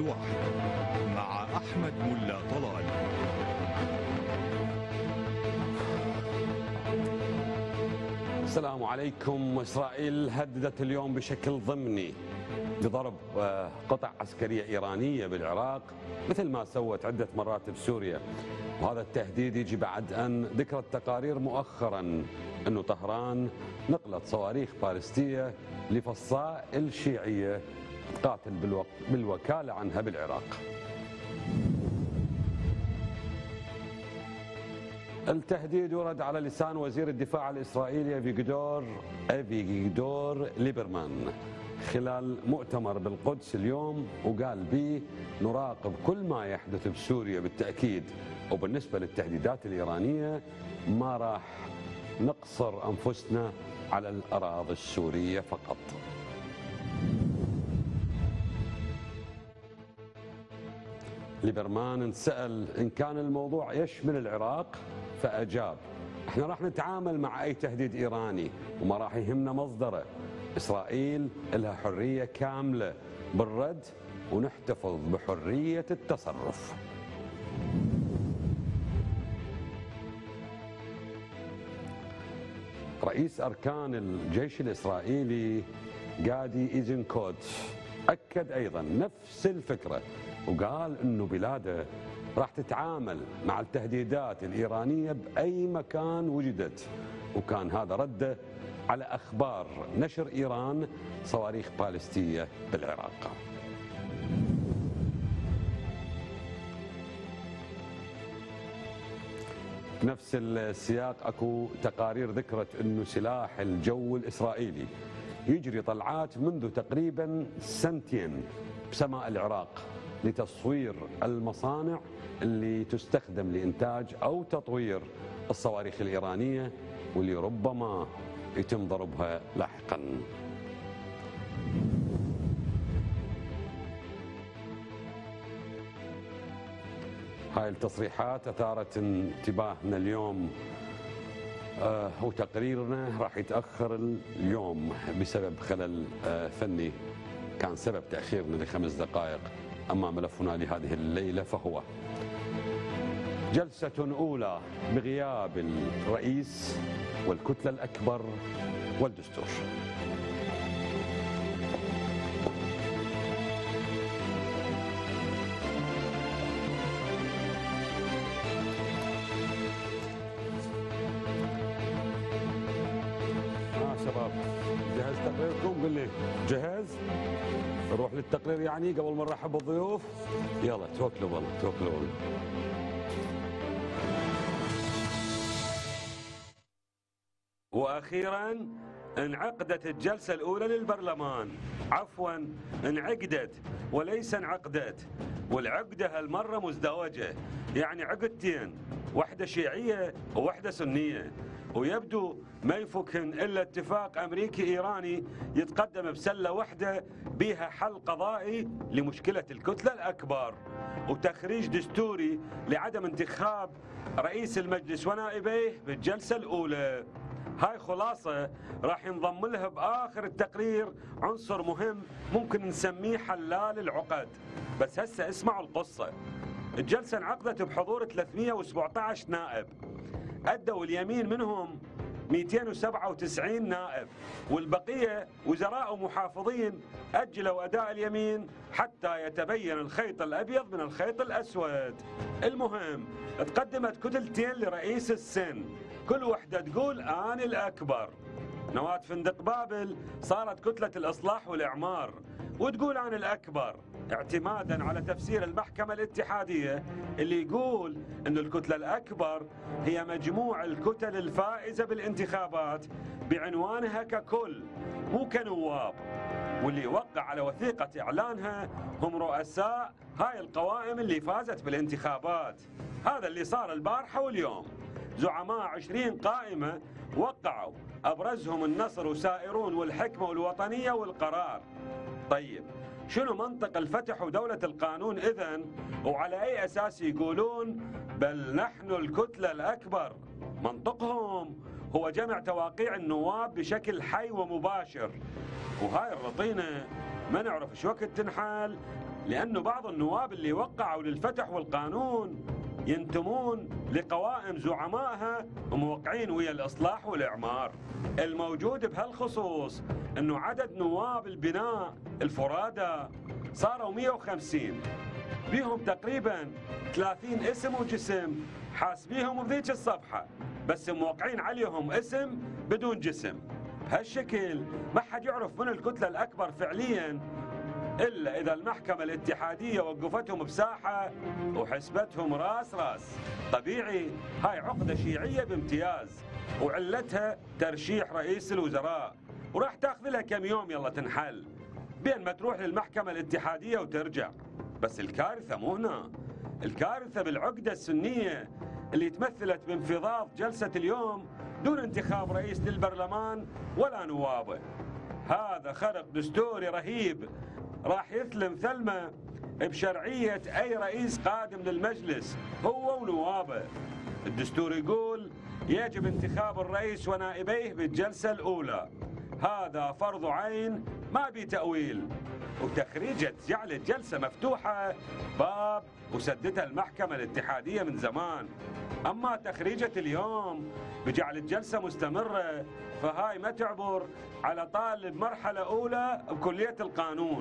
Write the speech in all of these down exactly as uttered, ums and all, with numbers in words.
الواحد مع أحمد ملا طلال. السلام عليكم. إسرائيل هددت اليوم بشكل ضمني بضرب قطع عسكرية إيرانية بالعراق مثل ما سوت عدة مرات بسوريا، وهذا التهديد يجي بعد أن ذكرت تقارير مؤخرا أنه طهران نقلت صواريخ باليستية لفصائل شيعية تقاتل بالوكالة عنها بالعراق. التهديد ورد على لسان وزير الدفاع الإسرائيلي أفيغدور أفيغدور ليبرمان خلال مؤتمر بالقدس اليوم، وقال بي نراقب كل ما يحدث بسوريا بالتأكيد، وبالنسبة للتهديدات الإيرانية ما راح نقصر أنفسنا على الأراضي السورية فقط. ليبرمان انسأل إن كان الموضوع يشمل العراق فأجاب احنا راح نتعامل مع أي تهديد إيراني وما راح يهمنا مصدره. إسرائيل لها حرية كاملة بالرد ونحتفظ بحرية التصرف. رئيس أركان الجيش الإسرائيلي جادي إيزنكوت أكد أيضا نفس الفكرة، وقال أنه بلاده راح تتعامل مع التهديدات الإيرانية بأي مكان وجدت، وكان هذا رده على أخبار نشر إيران صواريخ باليستية بالعراق. بنفس السياق اكو تقارير ذكرت انه سلاح الجو الاسرائيلي يجري طلعات منذ تقريبا سنتين بسماء العراق لتصوير المصانع اللي تستخدم لإنتاج أو تطوير الصواريخ الإيرانية واللي ربما يتم ضربها لاحقا. هاي التصريحات أثارت انتباهنا اليوم، آه وتقريرنا راح يتأخر اليوم بسبب خلل آه فني كان سبب تأخيرنا لخمس دقائق. أما ملفنا لهذه الليلة فهو جلسة أولى بغياب الرئيس والكتلة الأكبر والدستور. آه شباب جهز تقريركم؟ قل لي جهز؟ نروح للتقرير يعني قبل ما نرحب بالضيوف. يلا توكلوا بالله توكلوا بالله. واخيرا انعقدت الجلسه الاولى للبرلمان، عفوا انعقدت وليس انعقدت، والعقده هالمره مزدوجه، يعني عقدتين، واحده شيعيه وواحده سنيه، ويبدو ما يفكهن الا اتفاق امريكي ايراني يتقدم بسله واحده بها حل قضائي لمشكله الكتله الاكبر، وتخريج دستوري لعدم انتخاب رئيس المجلس ونائبيه بالجلسه الاولى. هاي خلاصه راح ينضم لها باخر التقرير عنصر مهم ممكن نسميه حلال العقد، بس هسه اسمعوا القصه. الجلسه انعقدت بحضور ثلاثمئة وسبعة عشر نائب، أدوا اليمين منهم مئتين وسبعة وتسعين نائب، والبقية وزراء ومحافظين أجلوا أداء اليمين حتى يتبين الخيط الأبيض من الخيط الأسود. المهم تقدمت كتلتين لرئيس السن، كل وحدة تقول أنا الأكبر. نواة فندق بابل صارت كتلة الإصلاح والإعمار وتقول أنا الأكبر، اعتمادا على تفسير المحكمة الاتحادية اللي يقول أن الكتلة الأكبر هي مجموع الكتل الفائزة بالانتخابات بعنوانها ككل مو كنواب، واللي يوقع على وثيقة إعلانها هم رؤساء هاي القوائم اللي فازت بالانتخابات. هذا اللي صار البارحة واليوم، زعماء عشرين قائمة وقعوا، أبرزهم النصر وسائرون والحكمة والوطنية والقرار. طيب شنو منطق الفتح ودولة القانون إذن؟ وعلى أي أساس يقولون بل نحن الكتلة الأكبر؟ منطقهم هو جمع تواقيع النواب بشكل حي ومباشر، وهاي الرطينة ما نعرف ايش وقت تنحل، لأنه بعض النواب اللي وقعوا للفتح والقانون ينتمون لقوائم زعمائها وموقعين ويا الإصلاح والإعمار. الموجود بهالخصوص أنه عدد نواب البناء الفرادى صاروا مئة وخمسين، بيهم تقريبا ثلاثين اسم وجسم حاسبيهم بذيك الصفحة، بس موقعين عليهم اسم بدون جسم. بهالشكل ما حد يعرف من الكتلة الأكبر فعليا إلا إذا المحكمة الاتحادية وقفتهم بساحة وحسبتهم راس راس. طبيعي هاي عقدة شيعية بامتياز، وعلتها ترشيح رئيس الوزراء، وراح تاخذ لها كم يوم يلا تنحل بين ما تروح للمحكمة الاتحادية وترجع. بس الكارثة مو هنا، الكارثة بالعقدة السنية اللي تمثلت بانفضاض جلسة اليوم دون انتخاب رئيس للبرلمان ولا نوابه. هذا خرق دستوري رهيب راح يثلم ثلمة بشرعية أي رئيس قادم للمجلس هو ونوابه. الدستور يقول يجب انتخاب الرئيس ونائبيه بالجلسة الأولى، هذا فرض عين ما بي تأويل. وتخريجة جعل الجلسة مفتوحة باب وسدتها المحكمة الاتحادية من زمان، أما تخريجة اليوم بجعل الجلسة مستمرة فهاي ما تعبر على طالب مرحلة أولى بكلية القانون.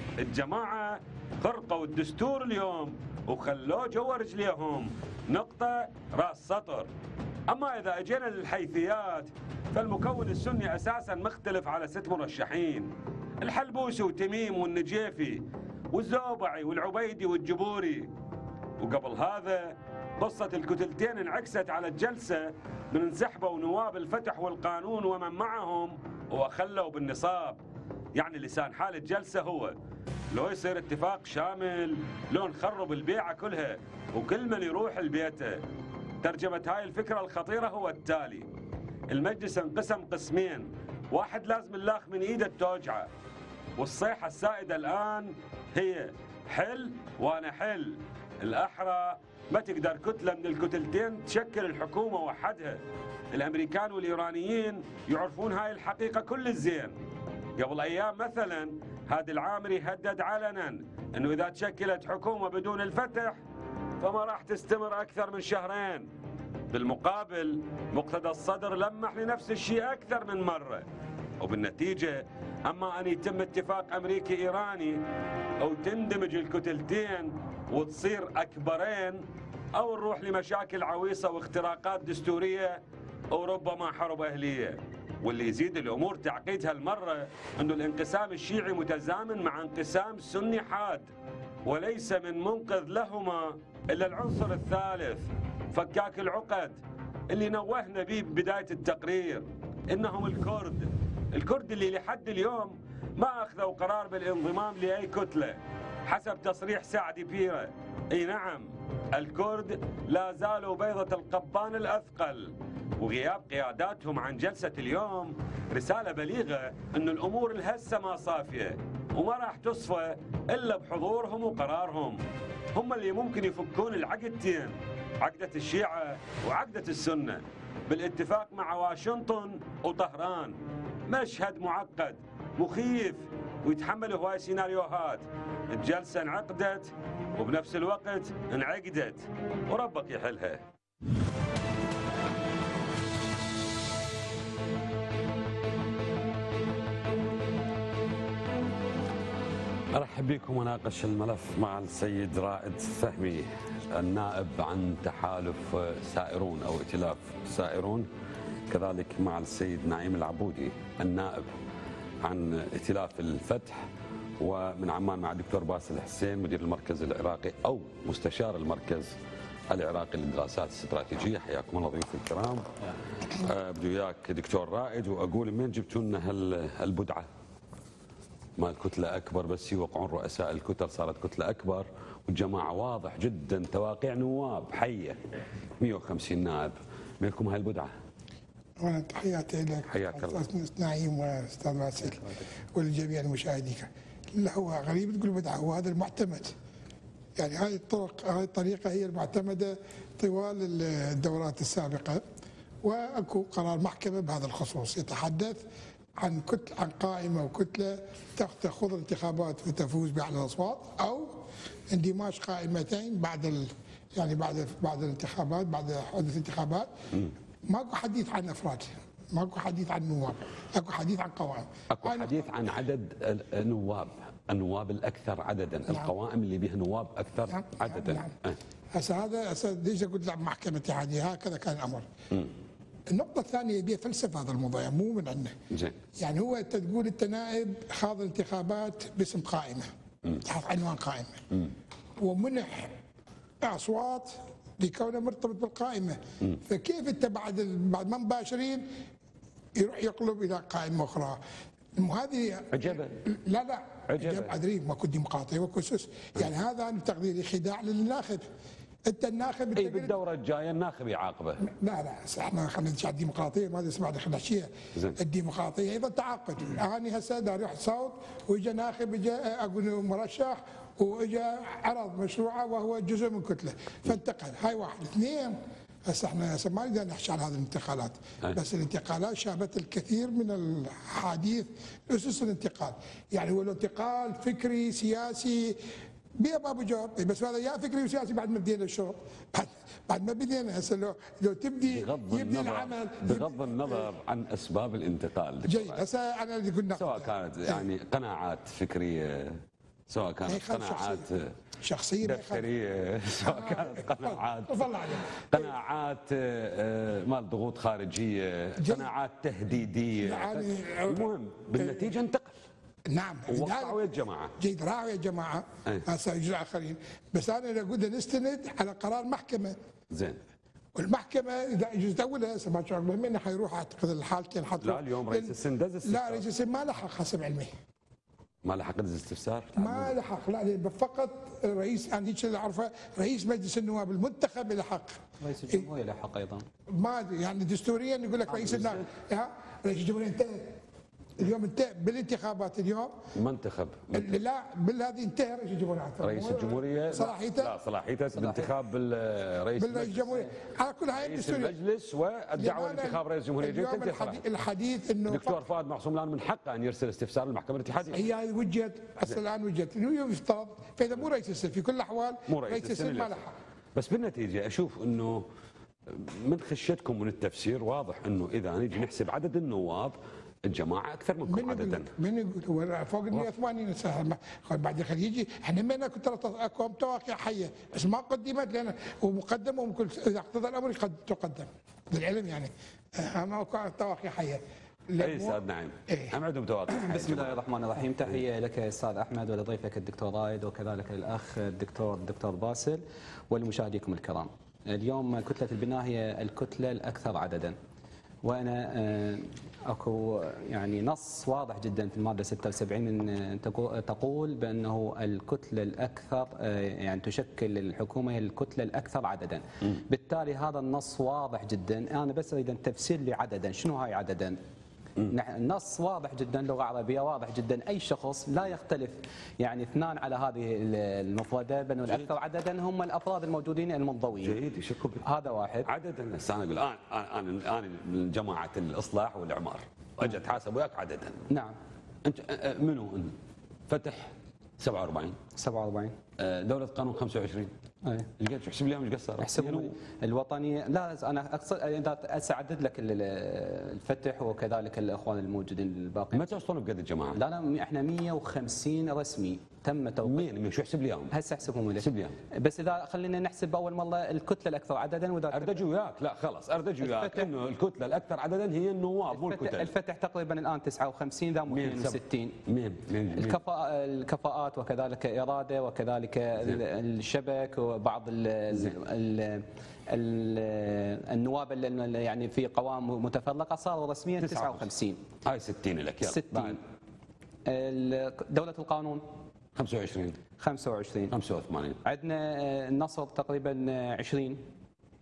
الجماعة خرقوا الدستور اليوم وخلوه جوا رجليهم نقطة راس سطر. أما إذا أجينا للحيثيات فالمكون السني أساسا مختلف على ست مرشحين، الحلبوسي وتميم والنجيفي والزوبعي والعبيدي والجبوري. وقبل هذا قصة الكتلتين انعكست على الجلسة من انسحبوا نواب الفتح والقانون ومن معهم وخلوا بالنصاب. يعني لسان حال الجلسة هو لو يصير اتفاق شامل لو نخرب البيعة كلها وكل من يروح لبيته. ترجمة هاي الفكرة الخطيرة هو التالي: المجلس انقسم قسمين، واحد لازم اللاخ من ايده توجعه، والصيحة السائدة الآن هي حل وأنا حل. الأحرى ما تقدر كتلة من الكتلتين تشكل الحكومة وحدها. الأمريكان والإيرانيين يعرفون هاي الحقيقة كل الزين. قبل أيام مثلا هادي العامري هدد علنا أنه إذا تشكلت حكومة بدون الفتح فما راح تستمر أكثر من شهرين. بالمقابل مقتدى الصدر لمح لنفس الشيء أكثر من مرة، وبالنتيجة أما أن يتم اتفاق أمريكي إيراني أو تندمج الكتلتين وتصير أكبرين، أو نروح لمشاكل عويصة واختراقات دستورية أو ربما حرب أهلية. واللي يزيد الأمور تعقيد هالمرة أنه الانقسام الشيعي متزامن مع انقسام سني حاد، وليس من منقذ لهما إلا العنصر الثالث فكاك العقد اللي نوهنا به ببداية التقرير، إنهم الكرد. الكرد اللي لحد اليوم ما أخذوا قرار بالانضمام لأي كتلة حسب تصريح سعدي بيرة. اي نعم، الكرد لا زالوا بيضة القبان الأثقل، وغياب قياداتهم عن جلسة اليوم رسالة بليغة أن الأمور الهسة ما صافية وما راح تصفى إلا بحضورهم وقرارهم. هم اللي ممكن يفكون العقدتين، عقدة الشيعة وعقدة السنة، بالاتفاق مع واشنطن وطهران. مشهد معقد مخيف ويتحمل هواي سيناريوهات. الجلسة انعقدت وبنفس الوقت انعقدت وربك يحلها. أرحب بكم وناقش الملف مع السيد رائد فهمي، النائب عن تحالف سائرون أو ائتلاف سائرون، كذلك مع السيد نعيم العبودي النائب عن ائتلاف الفتح، ومن عمان مع الدكتور باسل حسين مدير المركز العراقي أو مستشار المركز العراقي للدراسات الاستراتيجية. حياكم الله ضيوف الكرام. أبدو وياك دكتور رائد وأقول من جبتوا لنا هالبدعة؟ ما الكتلة أكبر بس يوقعون رؤساء الكتل صارت كتلة أكبر، والجماعة واضح جدا تواقيع نواب حية مئة وخمسين نائب، منكم هاي البدعة؟ وانا تحياتي لك حياك الله استاذ نعيم واستاذ باسل ولجميع المشاهدين. لا هو غريب تقول بدعه، هو هذا المعتمد. يعني هاي الطرق هاي الطريقه هي المعتمده طوال الدورات السابقه، واكو قرار محكمه بهذا الخصوص يتحدث عن كتل عن قائمه وكتله تخوض الانتخابات وتفوز باعلى الاصوات، او اندماج قائمتين بعد ال يعني بعد بعد الانتخابات، بعد حدوث الانتخابات. ماكو حديث عن افراد، ماكو حديث عن نواب، اكو حديث عن قوائم. اكو حديث عن عدد النواب، النواب الاكثر عددا، نعم. القوائم اللي بها نواب اكثر نعم. عددا. نعم. أه. هسه هذا هسه ليش قلت لك محكمه اتحاديه، هكذا كان الامر. م. النقطة الثانية يبيها فلسفة هذا الموضوع، يعني مو من عندنا. زين. يعني هو انت تقول انت نائب خاض الانتخابات باسم قائمة، تحط عنوان قائمة. م. ومنح اصوات لكونه مرتبط بالقائمة، م. فكيف انت بعد بعد ما مباشرين يروح يقلب الى قائمة اخرى؟ هذه عجبه. لا لا عجبه ادري ماكو ديمقراطية ماكو سوس، يعني هذا انا بتقديري خداع للناخب. انت الناخب اي بالدوره الجايه الناخب يعاقبه. لا لا احنا خلينا نمشي على الديمقراطيه، ما اسمع خلينا شيء. الديمقراطيه ايضا تعاقد، اني هسه دار يروح صوت واجا ناخب اجا اقول مرشح واجا عرض مشروعه وهو جزء من كتله فانتقل، هاي واحد. اثنين هسه احنا هسه ما نقدر نحكي على هذه الانتقالات، بس الانتقالات شابت الكثير من الحديث اسس الانتقال، يعني هو الانتقال فكري سياسي بيا بابو جواب، بس هذا يا فكري وسياسي بعد ما بدينا الشغل، بعد بعد ما بدينا هسه لو لو تبدي بغض يبدي النظر العمل بغض النظر عن اسباب الانتقال. جيد هسه انا اللي قلنا سواء كانت يعني قناعات فكريه، سواء كانت قناعات شخصيه دفتريه، سواء كانت قناعات قناعات مال ضغوط خارجيه، قناعات تهديديه، يعني المهم بالنتيجه انتقل. نعم وقعوا يا جماعه. جيد راعوا يا جماعه هسه يجوا اخرين، بس انا اقول نستند على قرار محكمه. زين. والمحكمه اذا يجوز تولها هسه ما شاء الله من حيروح اعتقد الحالتين حطوا. لا اليوم رئيس السن دز استفسار. لا رئيس السن ما لحق حسب علمي. ما لحق دز استفسار؟ ما لحق، لا فقط رئيس، انا هيك اللي اعرفه رئيس مجلس النواب المنتخب اللي حق. رئيس الجمهوريه لحق ايضا. ما ادري يعني دستوريا يقول لك رئيس النائب، رئيس الجمهوريه انتهى. اليوم انتهى بالانتخابات اليوم منتخب, منتخب. لا بالهذه انتهى رئيس الجمهوريه. رئيس الجمهوريه صلاحيته لا صلاحيته بانتخاب بالرئيس بالرئيس الجمهوريه على كل هاي رئيس المجلس والدعوه لانتخاب رئيس الجمهوريه. اليوم الحديث, الحديث انه دكتور فؤاد معصوم الان من حقه ان يرسل استفسار للمحكمه الاتحاديه. هي وجهت هسه الان وجهت انه يفترض، فاذا مو رئيس السن في كل الاحوال مو رئيس, رئيس السن ما لحق. بس بالنتيجه اشوف انه من خشيتكم من التفسير واضح انه اذا نجي نحسب عدد النواب الجماعه اكثر منكم عددا. من يقول هو فوق ال مئة وثمانين سنه بعد الخليج يجي احنا ما كنت اكو تواقيع حيه بس ما قدمت لنا ومقدمه وممكن اذا اقتضى الامر قد تقدم للعلم، يعني ما اكو تواقيع حيه. اي استاذ نعيم إيه؟ هم عندهم تواقيع. بسم الله الرحمن الرحيم، تحيه لك استاذ احمد ولضيفك الدكتور رائد وكذلك الاخ الدكتور الدكتور باسل ولمشاهديكم الكرام. اليوم كتله البناء هي الكتله الاكثر عددا، وانا اكو يعني نص واضح جدا في الماده ستة وسبعين من تقول بانه الكتله الاكثر يعني تشكل الحكومه هي الكتله الاكثر عددا. م. بالتالي هذا النص واضح جدا، انا بس اريد ان تفسير لي عددا، شنو هاي عددا؟ النص واضح جدا، لغه عربيه واضح جدا، اي شخص لا يختلف يعني اثنان على هذه المفرده بانه الاكثر عددا هم الافراد الموجودين المنضويين. جيد يشكوا هذا واحد. عددا هسه انا اقول انا انا انا من جماعه الاصلاح والاعمار اجي اتحاسب وياك عددا. نعم. انت منو فتح سبعة وأربعين سبعة وأربعين دوله قانون خمسة وعشرين اي ايش احسب لي ايش قصر؟ احسب الوطنيه. لا انا اقصد اذا اسعدد لك الفتح وكذلك الاخوان الموجودين الباقيين. متى وصلوا بقد الجماعه؟ لا لا احنا مئة وخمسين رسمي تم توقيع. مين شو احسب لي اياهم؟ هسه احسبهم لك. احسب لي بس اذا خلينا نحسب اول مره الكتله الاكثر عددا واذا اردج وياك. لا خلاص اردج وياك انه الكتله الاكثر عددا هي النواب مو الكتل. الفتح تقريبا الان تسعة وخمسين ذا اثنين وستين. مين مين الكفاء الكفاءات وكذلك اراده وكذلك الشبك وبعض ال ال ال النواب اللي يعني في قوام متفرقه صاروا رسميا تسعة وخمسين. هاي ستين لك يلا. ستين. دوله القانون خمسة وعشرين خمسة وعشرين خمسة وثمانين. عندنا النصر تقريبا عشرين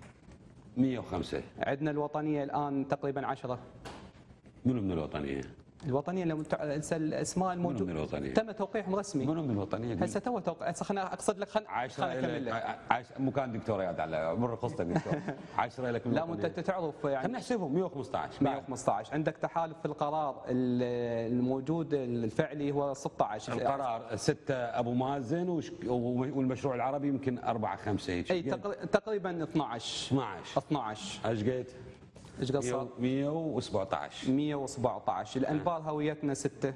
مئة وخمسة. عندنا الوطنيه الان تقريبا عشرة. منو من الوطنيه؟ الوطنيه لما تسال الاسماء الموجوده من الوطنيه؟ تم توقيعهم رسمي. منو من الوطنيه؟ هسه تو توقيع. هسه خليني اقصد لك خل... عشرة اكمل لك. عاش مو كان دكتور يا على مر قصتك دكتور. عشرة لك من لا انت تعرف يعني خلينا نحسبهم مئة وخمسة عشر. مئة وخمسة عشر عندك تحالف في القرار الموجود الفعلي هو ستة عشر. القرار ستة ابو مازن وش... والمشروع العربي يمكن أربعة خمسة هيك. اي تقريبا اثني عشر اثني عشر اثني عشر. ايش قد؟ ايش قد صار؟ مئة وسبعة عشر. مئة وسبعة عشر. الانبار هويتنا ستة.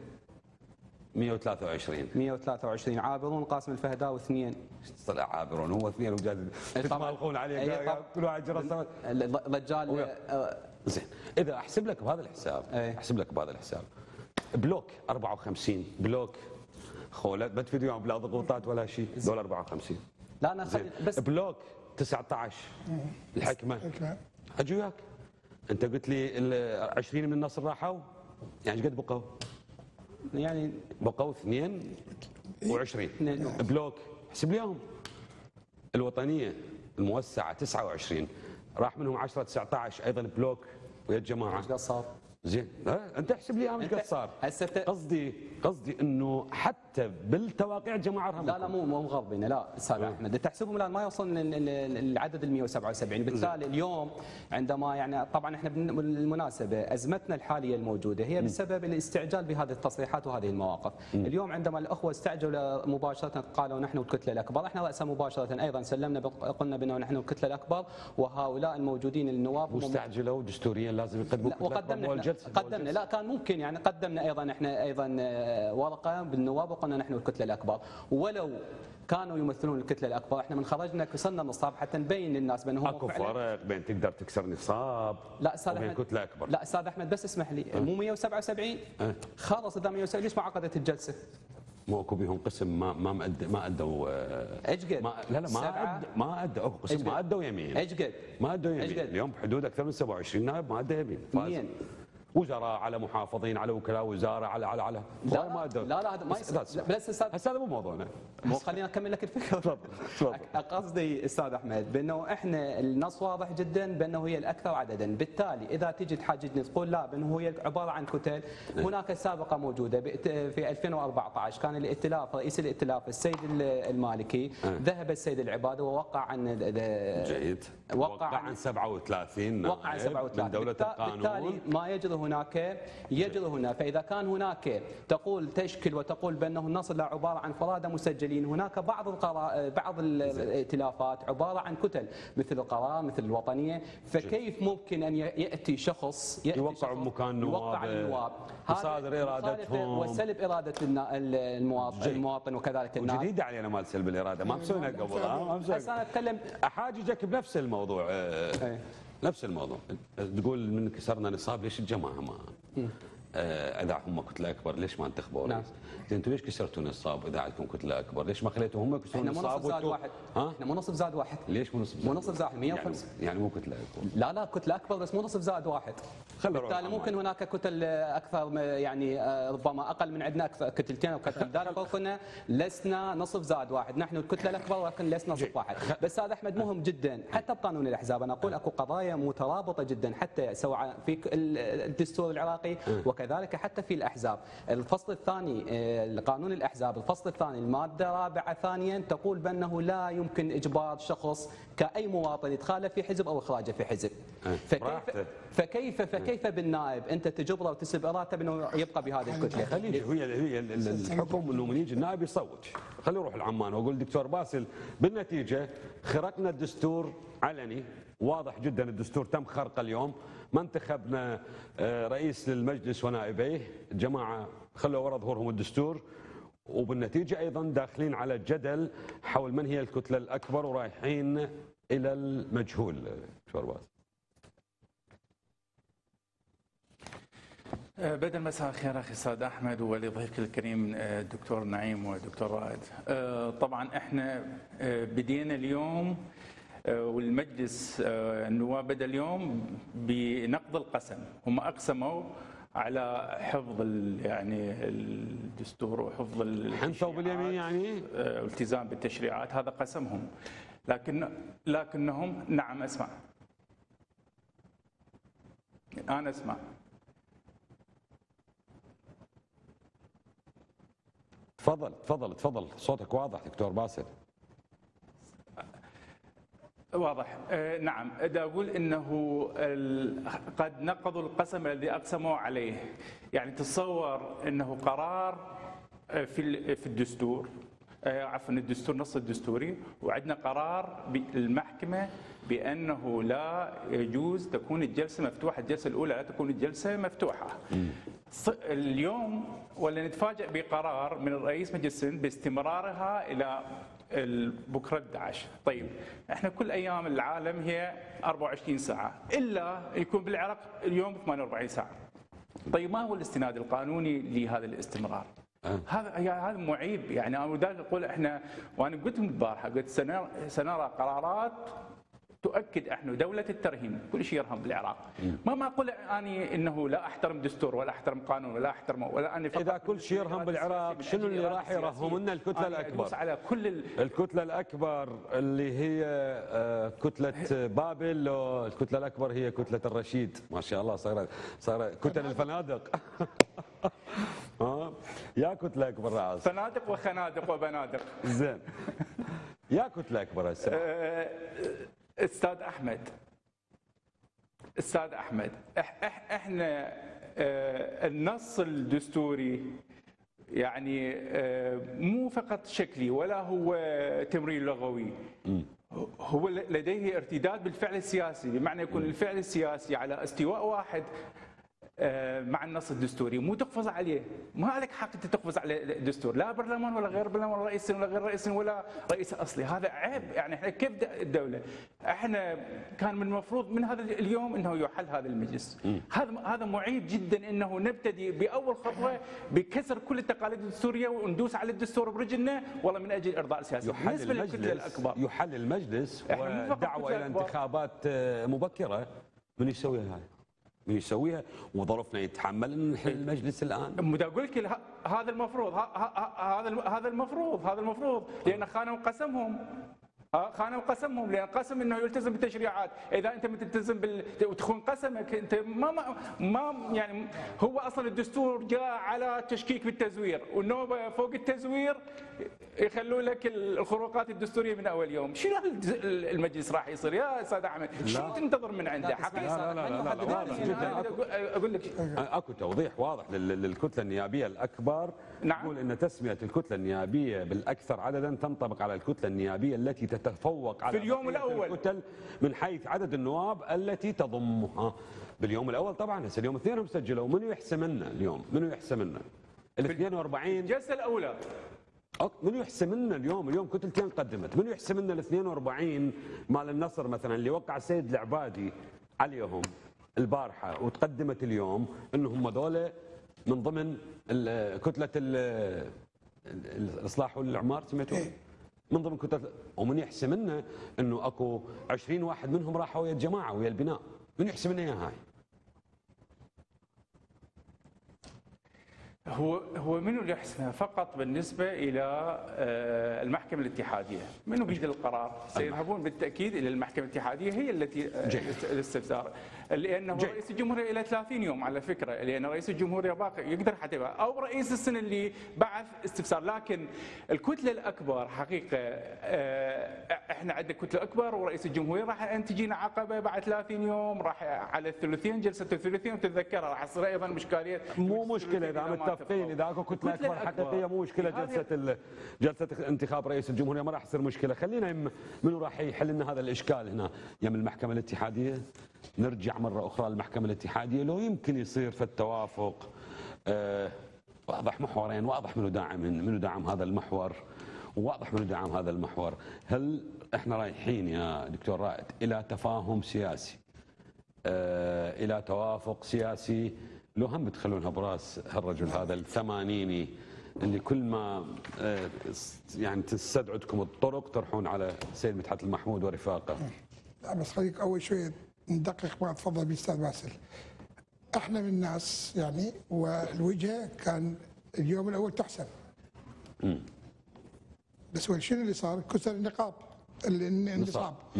مئة وثلاثة وعشرين. مئة وثلاثة وعشرين. عابرون قاسم الفهداوي اثنين. طلع عابرون هو اثنين وجاز تتمالقون عليه كل واحد جرى الرجال. زين اذا احسب لك بهذا الحساب احسب لك بهذا الحساب بلوك أربعة وخمسين بلوك خولت ما تفيد وياهم بلا ضغوطات ولا شيء دول أربعة وخمسين. لا انا خل... بس بلوك تسعة عشر الحكمه اجي وياك انت قلت لي عشرين من النصر راحوا يعني ايش قد بقوا؟ يعني بقوا اثنين وعشرين بلوك احسب لي اياهم. الوطنيه الموسعه تسعة وعشرين راح منهم عشرة تسعة عشر ايضا بلوك ويا الجماعه. ايش قد صار؟ زين انت احسب لي ايش قد صار. قصدي قصدي انه حتى بالتواقيع جماعه ارهم. لا لا مو مو مغربين لا استاذ احمد تحسبهم الان ما يوصل العدد ال مئة وسبعة وسبعين. بالتالي اليوم عندما يعني طبعا احنا بالمناسبه ازمتنا الحاليه الموجوده هي بسبب الاستعجال بهذه التصريحات وهذه المواقف. م. اليوم عندما الاخوه استعجلوا مباشره قالوا نحن الكتله الاكبر، احنا راسا مباشره ايضا سلمنا قلنا بانه نحن الكتله الاكبر وهؤلاء الموجودين النواب مستعجلوا دستوريا لازم يقدموا وقدمنا قدمنا لا كان ممكن يعني قدمنا ايضا احنا ايضا ورقه بالنواب وقلنا نحن الكتله الاكبر ولو كانوا يمثلون الكتله الاكبر احنا من خرجنا كسرنا النصاب حتى نبين للناس بانه هم اكو فرق بين تقدر تكسر نصاب لا استاذ وبين احمد كتله اكبر. لا استاذ احمد بس اسمح لي أه. مو مئة وسبعة وسبعين أه. خلص اذا مئة وسبعة وسبعين ليش ما عقدت الجلسه؟ مو اكو بهم قسم ما ما مأد ما ادوا ايش قد؟ لا لا ما أد ما ادوا اكو قسم ما ادوا يمين. ايش قد؟ ما ادوا يمين اليوم بحدود اكثر من سبعة وعشرين نائب ما ادوا يمين. مين؟ وزراء على محافظين على وكلاء وزاره على على على لا ما لا لا هذا ما يصير. بس استاذ هذا مو موضوعنا. مو خلينا اكمل لك الفكره. تفضل تفضل. قصدي استاذ احمد بانه احنا النص واضح جدا بانه هي الاكثر عددا، بالتالي اذا تجي تحاججني تقول لا بانه هي عباره عن كتل، هناك سابقه موجوده في ألفين وأربعة عشر كان الائتلاف رئيس الائتلاف السيد المالكي ذهب السيد العباده ووقع عن جيد وقع عن سبعة وثلاثين وقع عن سبعة وثلاثين من دوله القانون. بالتالي ما يجري هناك يجري هنا، فاذا كان هناك تقول تشكل وتقول بانه النصر لا عباره عن فراده مسجلين، هناك بعض القرار بعض الائتلافات عباره عن كتل مثل القرار مثل الوطنيه، فكيف ممكن ان ياتي شخص ياتي يوقع مكان نواب يوقع النواب يصادر ارادتهم وسلب اراده المواطن المواطن وكذلك الناس. جديده علينا مال سلب الاراده ما مسوينها قبل. ما بس انا اتكلم احاججك بنفس الموضوع أه نفس الموضوع. تقول من كسرنا نصاب ليش الجماعه ما اذا هم كتله اكبر ليش ما انتخبوا رئيس؟ زين انتم ليش كسرتوا نصاب اذا عندكم كتله اكبر؟ ليش ما خليتوا هم يكسرون النصاب؟ احنا مو نصف زاد واحد. ها؟ احنا مو نصف زاد واحد. ليش مو نصف زاد؟ مو نصف زاد مئة وخمسة يعني, يعني مو كتله اكبر. لا لا كتله اكبر بس مو نصف زاد واحد. بالتالي ممكن هناك كتل اكثر يعني ربما اقل من عندنا اكثر كتلتين او كتل، لذلك قلنا لسنا نصف زاد واحد، نحن الكتله الاكبر ولكن لسنا نصف واحد. بس هذا احمد مهم جدا حتى بقانون الاحزاب، انا اقول اكو قضايا مترابطه جدا حتى سواء في الدستور العراقي وكذلك حتى في الاحزاب. الفصل الثاني قانون الاحزاب الفصل الثاني الماده رابعه ثانيا تقول بانه لا يمكن اجبار شخص كاي مواطن ادخاله في حزب او اخراجه في حزب. فكيف فكيف فكيف بالنائب انت تجبره وتسلب ارادته بانه يبقى بهذه الكتله؟ خليه هي هي الحكم انه من يجي النائب يصوت، خليه يروح العمان واقول دكتور باسل بالنتيجه خرقنا الدستور علني واضح جدا، الدستور تم خرقه اليوم، ما انتخبنا رئيس للمجلس ونائبيه، الجماعه خلوا ورا ظهورهم الدستور، وبالنتيجه ايضا داخلين على الجدل حول من هي الكتله الاكبر ورايحين الى المجهول. دكتور باسل. بدل مساء الخير اخي استاذ احمد ولضيفك الكريم الدكتور نعيم والدكتور رائد. طبعا احنا بدينا اليوم والمجلس النواب بدا اليوم بنقض القسم، هم اقسموا على حفظ يعني الدستور وحفظ حنثوا باليمين يعني والتزام بالتشريعات، هذا قسمهم. لكن لكنهم نعم اسمع انا اسمع تفضل تفضل تفضل، صوتك واضح دكتور باسل. واضح. آه نعم، دا أقول أنه قد نقضوا القسم الذي أقسموا عليه. يعني تصور أنه قرار في في الدستور، آه عفوا الدستور، نص الدستوري، وعندنا قرار بالمحكمة بأنه لا يجوز تكون الجلسة مفتوحة، الجلسة الأولى لا تكون الجلسة مفتوحة. اليوم ولا نتفاجأ بقرار من الرئيس مجلس السند باستمرارها إلى بكره أحد عشر. طيب احنا كل ايام العالم هي أربعة وعشرين ساعه، الا يكون بالعراق اليوم ثمانية وأربعين ساعه. طيب ما هو الاستناد القانوني لهذا الاستمرار؟ أه. هذا هذا معيب. يعني انا ذلك اقول احنا، وانا قلت من البارحه، قلت سنرى قرارات تؤكد احنا دوله الترهين، كل شيء يرهن بالعراق. ما معقول اني انه لا احترم دستور ولا احترم قانون ولا احترم ولا اني اذا كل شيء يرهن بالعراق شنو اللي راح يرهن لنا الكتله الاكبر؟ على كل ال... الكتله الاكبر اللي هي كتله بابل، الكتله الاكبر هي كتله الرشيد، ما شاء الله صار صار كتل الفنادق. ها يا كتله اكبر راس فنادق وخنادق وبنادق. زين يا كتله اكبر هسه. استاذ احمد استاذ احمد احنا النص الدستوري يعني مو فقط شكلي ولا هو تمرير لغوي، هو لديه ارتداد بالفعل السياسي، بمعنى يكون الفعل السياسي على استواء واحد مع النص الدستوري، مو تقفز عليه. ما عليك حق انت تقفز على الدستور، لا برلمان ولا غير برلمان ولا رئيس ولا غير رئيس ولا رئيس اصلي. هذا عيب. يعني احنا كيف الدوله؟ احنا كان من المفروض من هذا اليوم انه يحل هذا المجلس. هذا هذا معيب جدا انه نبتدي باول خطوه بكسر كل التقاليد الدستوريه وندوس على الدستور برجلنا والله من اجل ارضاء السياسه. بالنسبه للكتله الاكبر يحل المجلس ودعوه الى انتخابات مبكره، من يسوي هاي؟ من يسويها؟ وظروفنا يتحمل ان نحل المجلس الان؟ بدي اقول لك هذا المفروض، هذا هذا المفروض هذا المفروض لان خانوا قسمهم، خانوا قسمهم، لان قسم انه يلتزم بالتشريعات. اذا انت ما تلتزم بال... وتخون قسمك انت ما ما, ما يعني هو اصلا الدستور جاء على تشكيك بالتزوير، والنوبه فوق التزوير يخلوا لك الخروقات الدستوريه من اول يوم. شنو المجلس راح يصير يا استاذ احمد؟ شنو تنتظر من عنده؟ حقيقه لا لا لا, لا, لا, لا واضح جدا. اقول لك اكو توضيح واضح للكتله النيابيه الاكبر. نعم. يقول ان تسميه الكتله النيابيه بالاكثر عددا تنطبق على الكتله النيابيه التي تتفوق على في اليوم الاول الكتل من حيث عدد النواب التي تضمها. باليوم الاول طبعا. هسه اليوم اثنين مسجلوا، منو يحسم لنا اليوم؟ منو يحسم لنا؟ ال اثنين وأربعين الجلسه الاولى منو يحسم لنا اليوم؟ اليوم كتلتين قدمت، منو يحسم لنا ال اثنين وأربعين مال النصر مثلا اللي وقع السيد العبادي عليهم البارحه وتقدمت اليوم انهم هذول من ضمن كتله الاصلاح والاعمار سميتوها؟ من ضمن كتله. ومن يحسم لنا انه اكو عشرين واحد منهم راحوا ويا الجماعه ويا البناء، من يحسم لنا اياها هاي؟ هو هو منو اللي يحسمها؟ فقط بالنسبه الى المحكمه الاتحاديه، منو بيد القرار؟ سيذهبون بالتاكيد الى المحكمه الاتحاديه، هي التي الاستفسار، لانه جي. رئيس الجمهوريه الى ثلاثين يوم على فكره، لان رئيس الجمهوريه باقي يقدر حتى او رئيس السنه اللي بعث استفسار. لكن الكتله الاكبر حقيقه احنا عندنا كتله اكبر ورئيس الجمهوريه راح تجينا عقبه بعد ثلاثين يوم، راح على الثلثين جلسه الثلثين وتتذكرها راح تصير ايضا مشكاليه. مو مشكله اذا متفقين، اذا اكو كتله اكبر حقيقيه مو مشكله. جلسه جلسه انتخاب رئيس الجمهوريه ما راح تصير مشكله. خلينا منو راح يحل لنا هذا الاشكال هنا؟ يم المحكمه الاتحاديه، نرجع مره اخرى للمحكمه الاتحاديه، لو يمكن يصير في التوافق. آه واضح محورين، واضح منو داعم منو داعم هذا المحور، وواضح منو داعم هذا المحور. هل احنا رايحين يا دكتور رائد الى تفاهم سياسي، آه الى توافق سياسي، لو هم بتخلونها براس هالرجل هذا الثمانيني اللي كل ما آه يعني تستدعدكم الطرق تروحون على سيد مدحت المحمود ورفاقه؟ لا بس خليك اول شويه ندقق ما تفضل بيه استاذ باسل. احنا من الناس يعني، والوجهه كان اليوم الاول تحسب. امم بس شنو اللي صار؟ كسر النقاط النصاب.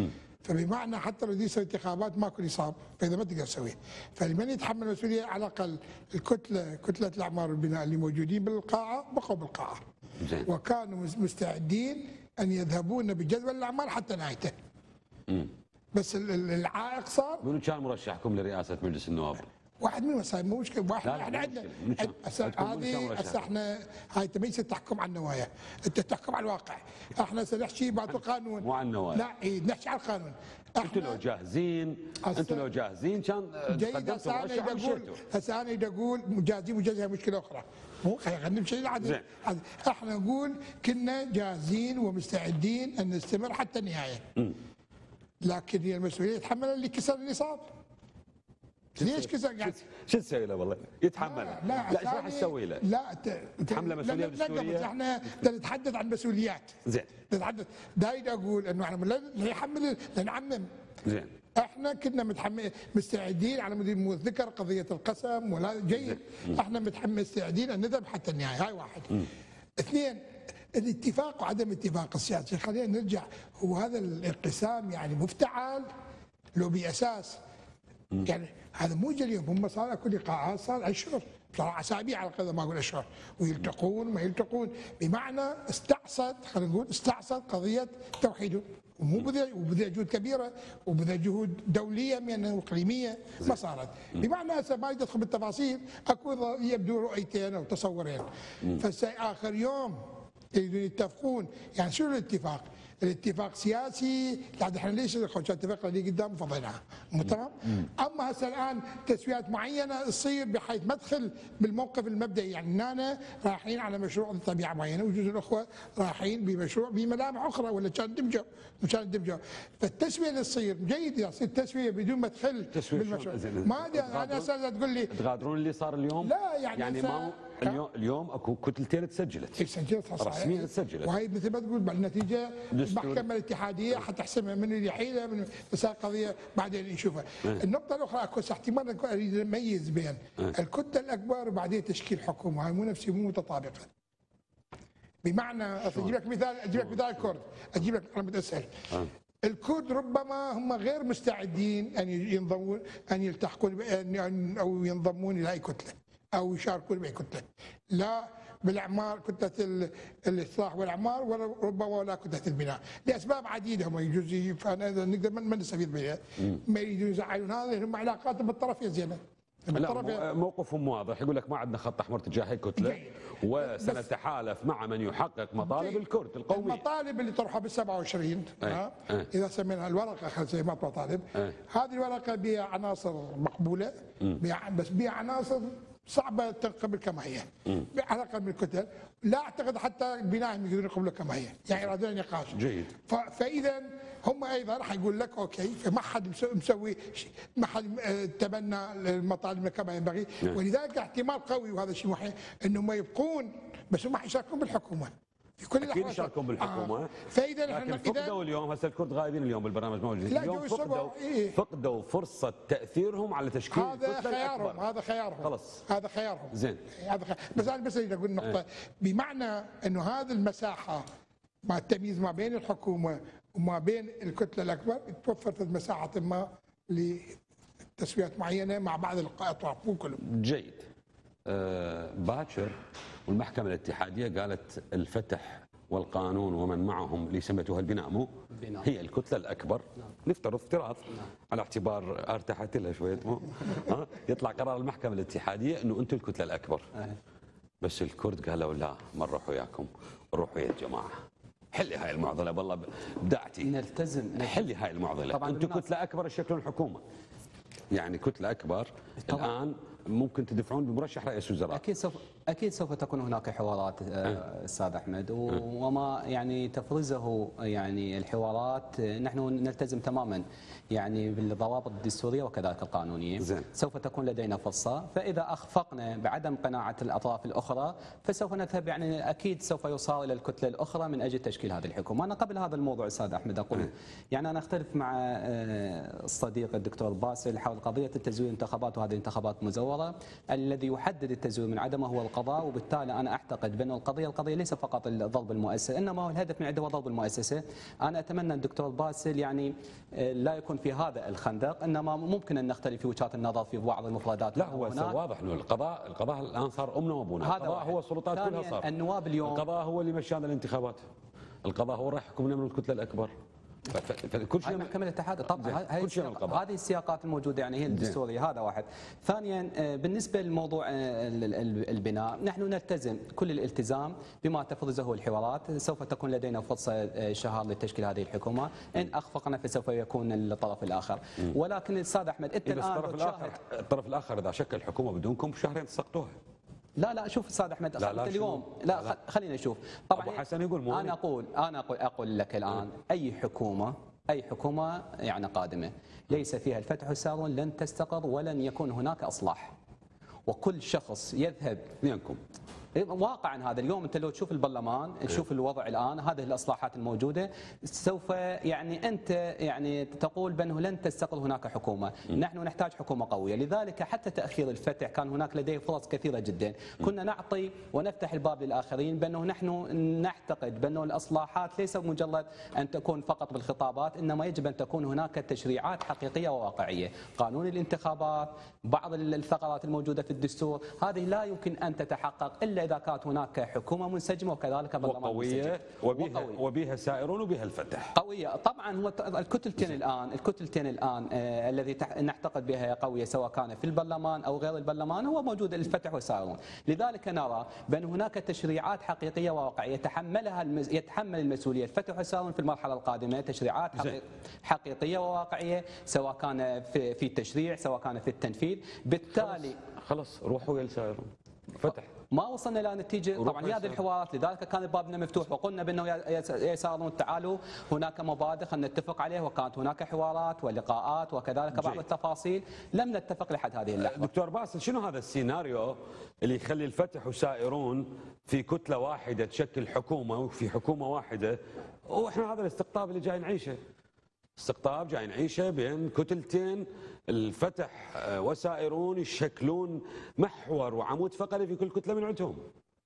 فبمعنى حتى لو دي يسوي انتخابات ماكو نصاب، فاذا ما تقدر تسويه، فلمن يتحمل المسؤوليه على الاقل الكتله كتله الاعمار والبناء اللي موجودين بالقاعه بقوا بالقاعه. زين. وكانوا مستعدين ان يذهبون بجدول الاعمال حتى نهايته. امم بس العائق صار. منو كان مرشحكم لرئاسه مجلس النواب؟ واحد من وسائل مو مشكله، واحد لا لا احنا مو عندنا مشكلة. منو كان؟ عندكم منو كان هذه مرشح؟ هسه احنا هاي انت ما يصير تحكم على النوايا، انت تحكم على الواقع. احنا سنحكي بعد القانون مو على النوايا. لا إيه نحكي على القانون. انتم لو جاهزين انتم لو جاهزين كان جيد. هسه انا مرشح اقول ومشيتوا. هسه انا اقول جاهزين وجاهزين مشكله اخرى، مو خلينا نمشي العدل. زين. احنا نقول كنا جاهزين ومستعدين ان نستمر حتى النهايه. لكن هي المسؤوليه يتحملها اللي كسر النصاب. ليش كسر قاعد؟ شو تسوي له والله؟ يتحمل. لا لا ايش راح ثاني- تسوي له؟ لا ت- تحمله مسؤولية لا، لا، لا، دستورية؟ قبل احنا نتحدث عن مسؤوليات. زين. نتحدث دايد اقول انه احنا لا لا يحمل لا نعمم. زين. احنا كنا متحمل مستعدين على مود مو ذكر قضيه القسم ولا جيد. احنا متحمل مستعدين ان نذهب حتى النهايه، هاي واحد. اثنين الاتفاق وعدم الاتفاق السياسي، خلينا نرجع، هو هذا الانقسام يعني مفتعل لو باساس يعني هذا مو جا اليوم، هم صار اكو لقاءات صار اشهر، صار اسابيع على قدر ما اقول اشهر، ويلتقون ما يلتقون، بمعنى استعصت خلينا نقول استعصت قضيه توحيدهم، ومو بذل وبذل جهود كبيره وبذل جهود دوليه من واقليميه ما صارت، بمعنى هسه ما ادخل بالتفاصيل اكو يبدو رؤيتين او تصورين، فسي اخر يوم يريدون يتفقون، يعني شنو الاتفاق؟ الاتفاق سياسي، يعني احنا ليش الاتفاق اللي قدام فضيناها، مو تمام؟ اما هسه الان تسويات معينه تصير بحيث ما ادخل بالموقف المبدئي، يعني هنا رايحين على مشروع بطبيعه معينه وجزء الاخوه رايحين بمشروع بملامح اخرى ولا كان دمجوا وكان دمجوا، فالتسويه اللي تصير جيد اذا تصير تسويه بدون ما تدخل بالمشروع. ما ادري انا هسه تقول لي تغادرون اللي صار اليوم؟ لا يعني يعني ما اليوم اليوم اكو كتلتين تسجلت. سجلت رسميا تسجلت. وهي مثل ما تقول بالنتيجه المحكمه الاتحاديه حتحسمها من اللي يحيلها من بس قضيه بعدين نشوفها. النقطه الاخرى اكو احتمال اريد اميز بين الكتله الاكبر وبعدين تشكيل حكومه، هاي مو نفسي مو متطابقه. بمعنى اجيب لك مثال اجيب لك مثال الكرد، اجيب لك انا بتسال. الكرد ربما هم غير مستعدين ان ينضمون ان يلتحقون او ينضمون الى اي كتله او يشاركون باي كتله، لا بالاعمار كتله الاصلاح والاعمار ولا ربما ولا كتله البناء، لاسباب عديده هم يجوز فانا نقدر ما نستفيد بها، ما يريدون يزعلون هذا هم علاقاتهم بالطرفين زينه. لا موقفهم واضح، يقول لك ما عندنا خط احمر تجاه اي كتله وسنتحالف مع من يحقق مطالب الكرد القوميه. المطالب اللي طرحها بال سبعة وعشرين أي. أي. اذا سميناها الورقه خلينا نسميها مطالب، هذه الورقه بها عناصر مقبوله بيها بس بها عناصر صعبه تنقبل كما هي على الاقل من الكتل، لا اعتقد حتى بنائهم يقدرون يقبلوا كما هي، يعني يرادون نقاش جيد. فاذا هم ايضا راح يقول لك اوكي، فما حد مسوي ما حد تبنى المطالب كما ينبغي، ولذلك احتمال قوي وهذا الشيء محي انهم يبقون بس هم حيشاركون بالحكومه في كل اكيد يشاركون بالحكومه. آه. فاذا لكن فقدوا اليوم هسه الكرد غايبين اليوم بالبرنامج موجودين، اليوم فقدوا إيه؟ فقدوا فرصه تاثيرهم على تشكيل هذا خيارهم، هذا خيارهم خلص هذا خيارهم زين. هذا خيار. بس انا بس اريد اقول نقطه اه. بمعنى انه هذه المساحه مع التمييز ما بين الحكومه وما بين الكتله الاكبر توفرت مساحه ما لتسويات معينه مع بعض الاطراف مو كلهم. جيد. أه باكر والمحكمه الاتحاديه قالت الفتح والقانون ومن معهم اللي سميتوها البناء مو بناء. هي الكتله الاكبر. نعم. نفترض افتراض نعم. على اعتبار ارتحت لها شويه مو ها يطلع قرار المحكمه الاتحاديه انه انتم الكتله الاكبر. أه. بس الكرد قالوا لا ما نروح وياكم، نروح ويا الجماعه. حلي هاي المعضله والله ابدعتي. نلتزم حلي هاي المعضله. انتم كتله اكبر تشكلون حكومه. يعني كتله اكبر طبعا. الان ممكن تدفعون بمرشح رئيس وزراء. اكيد سوف اكيد سوف تكون هناك حوارات استاذ احمد، وما يعني تفرزه يعني الحوارات نحن نلتزم تماما يعني بالضوابط الدستوريه وكذلك القانونيه. زين. سوف تكون لدينا فرصه، فاذا اخفقنا بعدم قناعه الاطراف الاخرى فسوف نذهب يعني اكيد سوف يصار الى الكتله الاخرى من اجل تشكيل هذه الحكومه. انا قبل هذا الموضوع استاذ احمد اقول يعني انا اختلف مع الصديق الدكتور باسل حول قضيه التزوير الانتخابات، وهذه انتخابات مزوره. الذي يحدد التزوير من عدمه هو القضاء، وبالتالي انا اعتقد بان القضيه القضيه ليس فقط ضرب المؤسسه، انما هو الهدف من عنده هو ضرب المؤسسه. انا اتمنى الدكتور باسل يعني لا يكون في هذا الخندق، انما ممكن ان نختلف في وجهات النظر في بعض المفردات. لا هو واضح انه القضاء القضاء الان صار امنا وابونا، هذا القضاء هو السلطات كلها صار. النواب اليوم القضاء هو اللي مشانا الانتخابات، القضاء هو راح يحكمنا من الكتله الاكبر. فكل شيء محكمة الاتحاد طبعا هذه السياقات الموجوده يعني هي الدستوريه. هذا واحد. ثانيا بالنسبه لموضوع البناء، نحن نلتزم كل الالتزام بما تفرزه الحوارات. سوف تكون لدينا فرصه شهر لتشكيل هذه الحكومه، ان اخفقنا فسوف يكون الطرف الاخر. ولكن الاستاذ احمد انت الان الطرف الاخر الطرف الاخر اذا شكل حكومه بدونكم بشهرين تسقطوها. لا لا شوف استاذ احمد، لا لا اليوم لا, لا خلينا نشوف. طبعا ابو حسن يقول مو انا اقول انا اقول اقول لك الان اي حكومه اي حكومه يعني قادمه ليس فيها الفتح والسارون لن تستقر ولن يكون هناك اصلاح. وكل شخص يذهب اثنينكم واقعا هذا اليوم انت لو تشوف البرلمان تشوف الوضع الان، هذه الاصلاحات الموجوده سوف يعني انت يعني تقول بانه لن تستقر هناك حكومه، نحن نحتاج حكومه قويه، لذلك حتى تاخير الفتح كان هناك لديه فرص كثيره جدا، كنا نعطي ونفتح الباب للاخرين بانه نحن نعتقد بانه الاصلاحات ليس مجرد ان تكون فقط بالخطابات، انما يجب ان تكون هناك تشريعات حقيقيه وواقعيه، قانون الانتخابات، بعض الثغرات الموجوده في الدستور، هذه لا يمكن ان تتحقق الا إذا كانت هناك حكومة منسجمة وكذلك برلمان وقوية وبها وبها سائرون وبها الفتح. قوية طبعا. هو الكتلتين الآن الكتلتين الآن آه الذي نعتقد بها قوية سواء كان في البرلمان أو غير البرلمان هو موجود الفتح والسائرون. لذلك نرى بأن هناك تشريعات حقيقية وواقعية يتحملها المز... يتحمل المسؤولية الفتح والسائرون في المرحلة القادمة، تشريعات حقيق... حقيقية وواقعية سواء كان في في التشريع سواء كان في التنفيذ. بالتالي خلص, خلص روحوا يا السائرون فتح. ما وصلنا الى نتيجه طبعا هذه الحوارات، لذلك كان بابنا مفتوح وقلنا بانه يا سارون تعالوا هناك مبادئ خلينا نتفق عليه، وكانت هناك حوارات ولقاءات وكذلك بعض التفاصيل لم نتفق لحد هذه اللحظه. دكتور باسل شنو هذا السيناريو اللي يخلي الفتح وسائرون في كتله واحده تشكل حكومه وفي حكومه واحده، واحنا هذا الاستقطاب اللي جاي نعيشه، استقطاب جاي نعيشه بين كتلتين الفتح وسائرون يشكلون محور وعمود فقري في كل كتله من عندهم.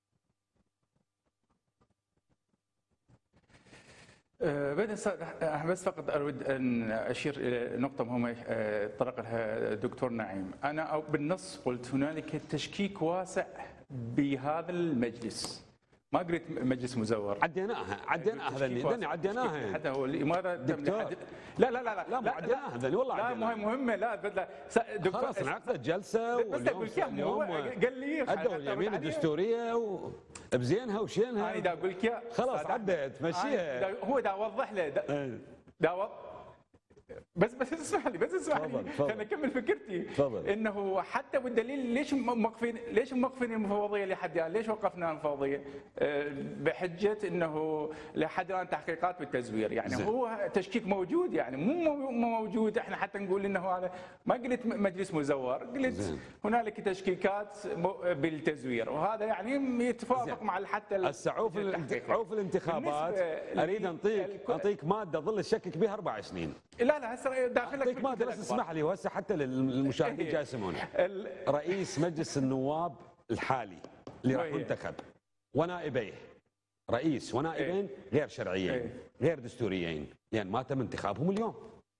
بعد بس فقط أريد أن أشير إلى نقطة مهمة طرق لها الدكتور نعيم. أنا بالنص قلت هنالك تشكيك واسع بهذا المجلس، ما قلت مجلس مزور. عديناها عديناها هذني عديناها حتى هو لماذا دكتور لا لا لا لا لا, لا عديناها هذني والله لا مهم مهمه لا بدلا خلاص انعقدت جلسه واليوم اليوم قال لي ادوا اليمين الدستوريه وبزينها وشينها. انا دا اقول لك خلاص عدت مشيها. هو دا اوضح له دا, دا بس بس اسمح لي بس اسمح لي خليني اكمل فكرتي. فضل. انه حتى والدليل ليش موقفين ليش موقفين المفوضيه لحد الان؟ ليش وقفنا المفوضيه؟ بحجه انه لحد الان تحقيقات بالتزوير، يعني زي. هو تشكيك موجود، يعني مو موجود احنا حتى نقول انه هذا، ما قلت مجلس مزور، قلت زي. هنالك تشكيكات بالتزوير، وهذا يعني يتفاوق مع حتى السعوف عوف الانتخابات. اريد انطيك اعطيك ماده ظل الشكك بها اربع سنين. لا لا هسه داخلك اعطيك ماده بس اسمح لي، وهسه حتى للمشاهدين جاي يسمعون. رئيس مجلس النواب الحالي اللي راح ينتخب ونائبيه، رئيس ونائبين غير شرعيين غير دستوريين، يعني ما تم انتخابهم اليوم.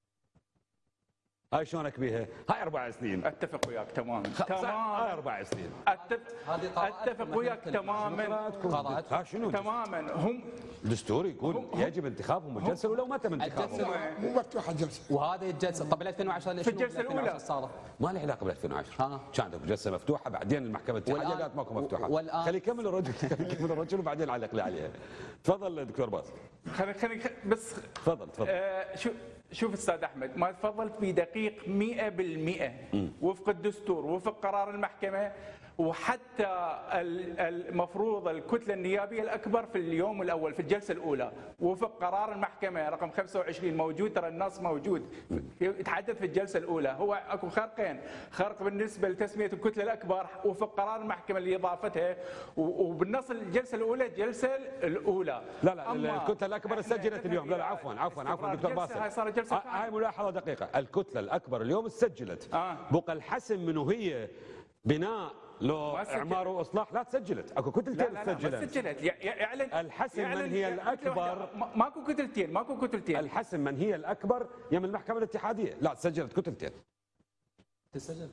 هاي شلونك بيها؟ هاي اربع سنين. اتفق وياك تماما تماما. هاي اربع سنين. اتفق وياك تماما. ها شنو؟ تماما. هم الدستور يقول يجب انتخابهم الجلسه ولو ما تم انتخابهم. مو مفتوحه الجلسه. وهذه الجلسه طب ألفين وعشرة في الجلسه الاولى صارت ما له علاقه ب ألفين وعشرة. كان عندك جلسه مفتوحه بعدين المحكمه الاتحاديه قالت ماكو مفتوحه. خلي يكمل الرجل يكمل الرجل وبعدين علق لي عليها. تفضل دكتور باسل. خليني خليني بس تفضل تفضل. آه شو شوف استاذ احمد، ما تفضلت بدقيق مئة بالمئة وفق الدستور وفق قرار المحكمه، وحتى المفروض الكتله النيابيه الاكبر في اليوم الاول في الجلسه الاولى وفق قرار المحكمه رقم خمسة وعشرين موجود، ترى النص موجود يتحدث في الجلسه الاولى. هو اكو خرقين، خرق بالنسبه لتسميه الكتله الاكبر وفق قرار المحكمه اللي اضافتها، وبالنص الجلسه الاولى الجلسه الاولى. لا لا الكتله الاكبر سجلت اليوم. لا لا عفوا عفوا عفوا دكتور باسل، هاي صارت جلسه هاي ملاحظه دقيقه. الكتله الاكبر اليوم سجلت. آه. بقى الحسم منه هي بناء لو ما سجلت. اعمار واصلاح لا تسجلت، اكو كتلتين لا لا لا ما سجلت. سجلت. يعلن الحسم من يعلن هي كتلة الأكبر. واحدة. ما- ماكو كتلتين ماكو كتلتين. الحسم من هي الاكبر يم المحكمه الاتحاديه، لا سجلت كتلتين. تسجل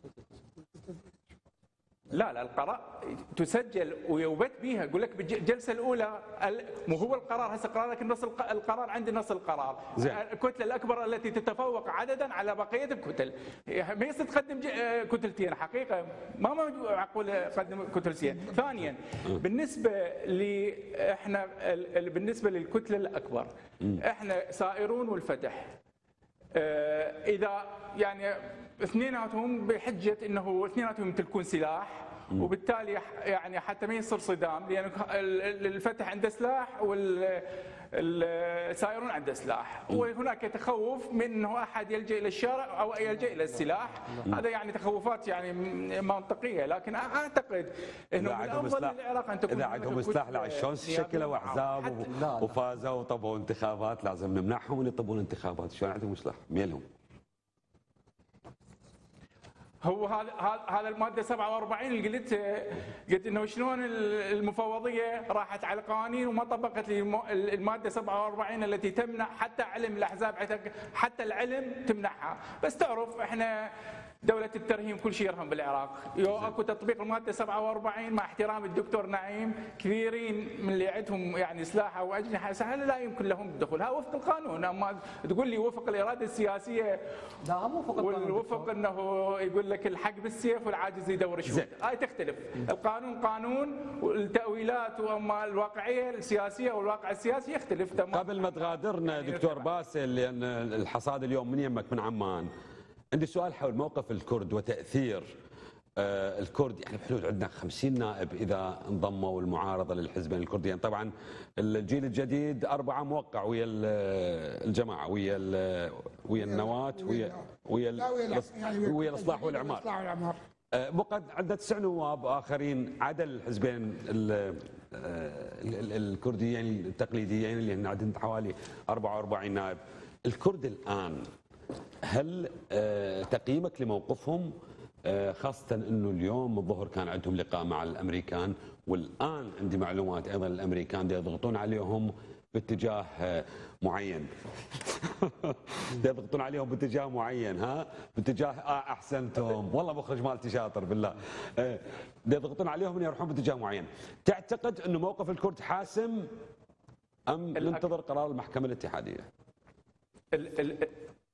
لا لا القرار تسجل ويوبت بيها، اقول لك بالجلسه الاولى ال- مو هو القرار هسه قرارك نص الق- القرار عندي نص القرار. زين. الكتله الاكبر التي تتفوق عددا على بقيه الكتل، ما يصير تقدم ج- آه، كتلتين حقيقه، ما معقول اقدم كتلتين. ثانيا بالنسبه ل احنا ال- ال- بالنسبه للكتله الاكبر احنا سائرون والفتح، آه، اذا يعني اثنيناتهم بحجه انه اثنيناتهم يمتلكون سلاح، وبالتالي يعني حتى ما يصير صدام، لان الفتح عنده سلاح والسائرون عنده سلاح، وهناك تخوف من انه احد يلجا الى الشارع او يلجا الى السلاح. هذا يعني تخوفات يعني منطقيه، لكن اعتقد انه اذا من عندهم الافضل سلاح للعراق ان تكون اذا عندهم سلاح لا شلون شكلوا احزاب لا. وفازوا وطبوا انتخابات، لازم نمنعهم من يطبون انتخابات، شلون عندهم سلاح؟ ميلهم. هو هذا هذا الماده سبعة وأربعين اللي قلت قلت انه شلون المفوضيه راحت على القوانين وما طبقت الماده سبعة وأربعين التي تمنع حتى علم الاحزاب، حتى العلم تمنعها. بس تعرف احنا دولة الترهيم كل شيء يرهم بالعراق، يو اكو تطبيق الماده سبعة وأربعين مع احترام الدكتور نعيم، كثيرين من اللي عندهم يعني سلاح او اجنحه سهله لا يمكن لهم الدخول، ها وفق القانون. اما تقول لي وفق الاراده السياسيه لا مو وفق القانون. والوفق انه يقول لك الحق بالسيف والعاجز يدور شهود، هاي تختلف. القانون قانون والتاويلات، واما الواقعيه السياسيه والواقع السياسي يختلف تماما. قبل ما تغادرنا دكتور باسل، لان الحصاد اليوم من يمك من عمان، عندي سؤال حول موقف الكرد وتاثير آه الكرد. يعني بحدود عندنا خمسين نائب اذا انضموا المعارضه للحزبين الكرديين. طبعا الجيل الجديد اربعه موقع ويا الجماعه، ويا ويا النواه، ويا ويا ويا الاصلاح والاعمار. آه بقى عندنا تسع نواب اخرين عدا الحزبين الكرديين التقليديين اللي هن عندنا حوالي أربعة وأربعين نائب. الكرد الان هل آه تقييمك لموقفهم، آه خاصة أنه اليوم الظهر كان عندهم لقاء مع الأمريكان، والآن عندي معلومات أيضا الأمريكان يضغطون عليهم باتجاه آه معين يضغطون عليهم باتجاه معين، ها باتجاه آه أحسنتم والله مخرج مالتي شاطر بالله، آه يضغطون عليهم أن يروحون باتجاه معين. تعتقد أنه موقف الكرد حاسم أم ننتظر قرار المحكمة الاتحادية؟ ال ال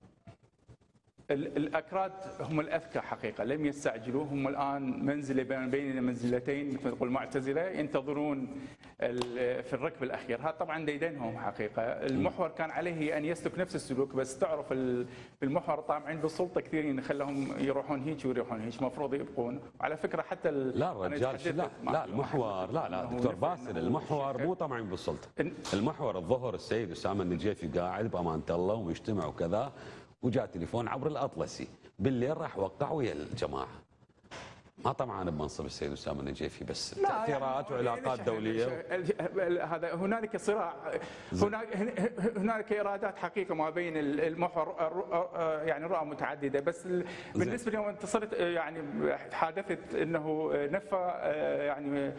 الأكراد هم الأذكى حقيقة، لم يستعجلوا. هم الآن منزلة بين منزلتين مثل تقول معتزلة، ينتظرون في الركب الأخير. هذا طبعا ديدنهم حقيقة. المحور كان عليه أن يسلك نفس السلوك، بس تعرف المحور طامعين بالسلطة كثيرين، خلهم يروحون هيك ويروحون هيك، المفروض يبقون. وعلى فكرة حتى لا الرجال لا لا المحور لا لا دكتور باسل، المحور مو طامعين بالسلطة. المحور الظهر السيد أسامة النجيفي قاعد بأمانة الله ويجتمع وكذا، وجاء تليفون عبر الأطلسي بالليل راح وقع ويا الجماعة. ما طمعان بمنصب السيد أسامة النجيفي، بس تأثيرات يعني وعلاقات دولية. هذا هنالك صراع، هناك هنالك إرادات حقيقة ما بين المحور، يعني رؤى متعددة. بس بالنسبة اليوم انت صرت يعني حادثت انه نفى يعني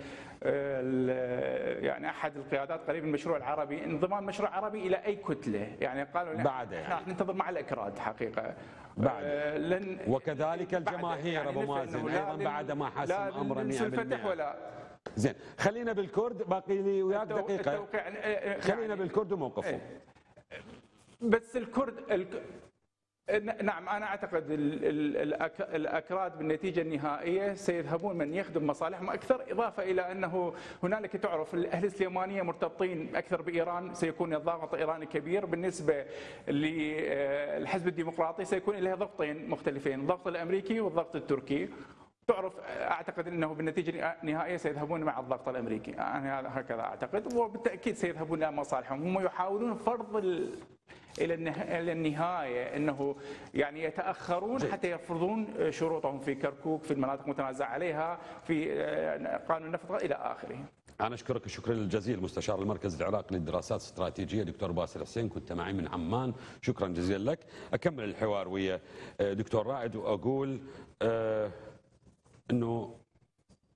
يعني احد القيادات قريب من المشروع العربي انضمام مشروع عربي الى اي كتله، يعني قالوا بعد احنا راح ننتظر مع الاكراد حقيقه بعد آه لن وكذلك الجماهير يعني ابو مازن ايضا بعد ما حسم امره مئة بالمئة. ولا زين خلينا بالكرد، باقي لي وياك دقيقه. خلينا يعني بالكرد وموقفهم. بس الكرد الك... نعم أنا أعتقد الأكراد بالنتيجة النهائية سيذهبون من يخدم مصالحهم أكثر، إضافة إلى أنه هنالك تعرف الأهل السليمانية مرتبطين أكثر بإيران، سيكون الضغط الإيراني كبير. بالنسبة للحزب الديمقراطي سيكون له ضغطين مختلفين، الضغط الأمريكي والضغط التركي. تعرف أعتقد أنه بالنتيجة النهائية سيذهبون مع الضغط الأمريكي، أنا هكذا أعتقد، وبالتأكيد سيذهبون إلى مصالحهم. هم يحاولون فرض ال الى النهايه انه يعني يتاخرون حتى يفرضون شروطهم في كركوك، في المناطق المتنازع عليها، في قانون النفط الى اخره. انا اشكرك الشكر الجزيل مستشار المركز العراقي للدراسات الاستراتيجيه دكتور باسل حسين، كنت معي من عمان، شكرا جزيلا لك. اكمل الحوار ويا دكتور رائد واقول آه انه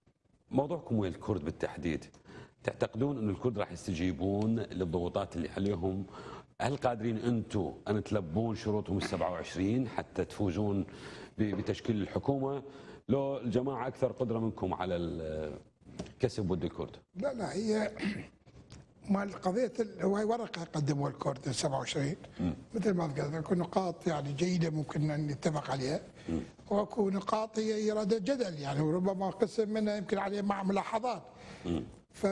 موضوعكم ويا الكرد بالتحديد، تعتقدون أن الكرد راح يستجيبون للضغوطات اللي عليهم؟ هل قادرين أنتم أن تلبون شروطهم السبعة وعشرين حتى تفوزون بتشكيل الحكومة؟ لو الجماعة أكثر قدرة منكم على كسب ود الكرد؟ لا لا هي مال قضيه هو ورقه قدموها الكرد سبعة وعشرين مثل ما ذكرت، اكو نقاط يعني جيده ممكن ان نتفق عليها، واكو نقاط هي اراده جدل يعني، وربما قسم منها يمكن عليه مع ملاحظات. ف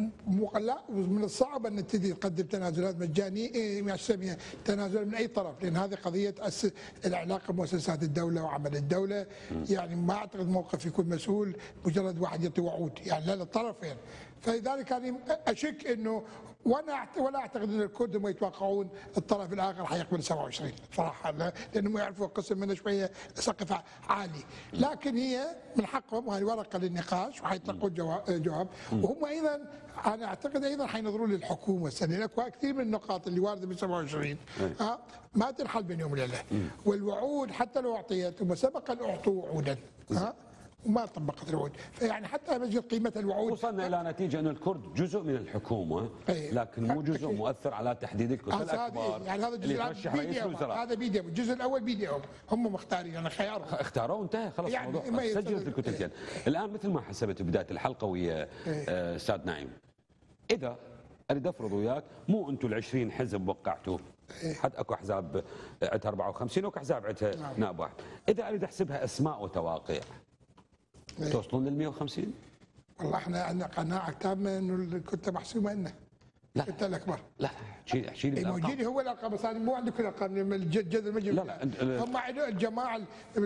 لا من الصعب ان تبتدي تقدم تنازلات مجانيه ما يسميها تنازل من اي طرف، لان هذه قضيه تاسس العلاقه بمؤسسات الدوله وعمل الدوله. يعني ما اعتقد موقف يكون مسؤول مجرد واحد يعطي وعود، يعني لا للطرفين. فلذلك يعني اشك انه وانا ولا اعتقد ان الكرد هم يتوقعون الطرف الاخر حيقبل سبعة وعشرين صراحه، لانهم يعرفوا قسم منه شويه سقف عالي، لكن هي من حقهم وهي ورقه للنقاش وحيتلقون جواب. وهم ايضا انا اعتقد ايضا حينظرون للحكومه السنه، لك كثير من النقاط اللي وارده ب سبعة وعشرين آه ما تنحل بين يوم وليله، والوعود حتى لو اعطيت هم سبق ان اعطوا وعودا آه وما طبقت الوعود، فيعني حتى مجد قيمه الوعود. وصلنا الى نتيجه ان الكرد جزء من الحكومه، لكن مو جزء مؤثر على تحديد الكتل الاكبر. يعني هذا الجزء هذا بيدهم، الجزء الاول بيدهم، هم مختارين، انا خيارهم اختاروا وانتهى خلاص يعني الموضوع، سجلت الكتلتين. الان مثل ما حسبت بدايه الحلقه ويا استاذ نعيم، اذا اريد افرض وياك مو انتم ال عشرين حزب وقعتوا، حد اكو احزاب عندها أربعة وخمسين واكو احزاب عندها نائب واحد، اذا اريد احسبها اسماء وتواقيع توصلون لل مئة وخمسين؟ والله احنا عندنا قناعه تامه انه كنت محسومه لنا. لا كنت الاكبر. لا احكي احكي لي الارقام. موجودين هو الارقام، بس انا مو عندكم الارقام الجد المجموع. لا لا هم عندهم الجماعه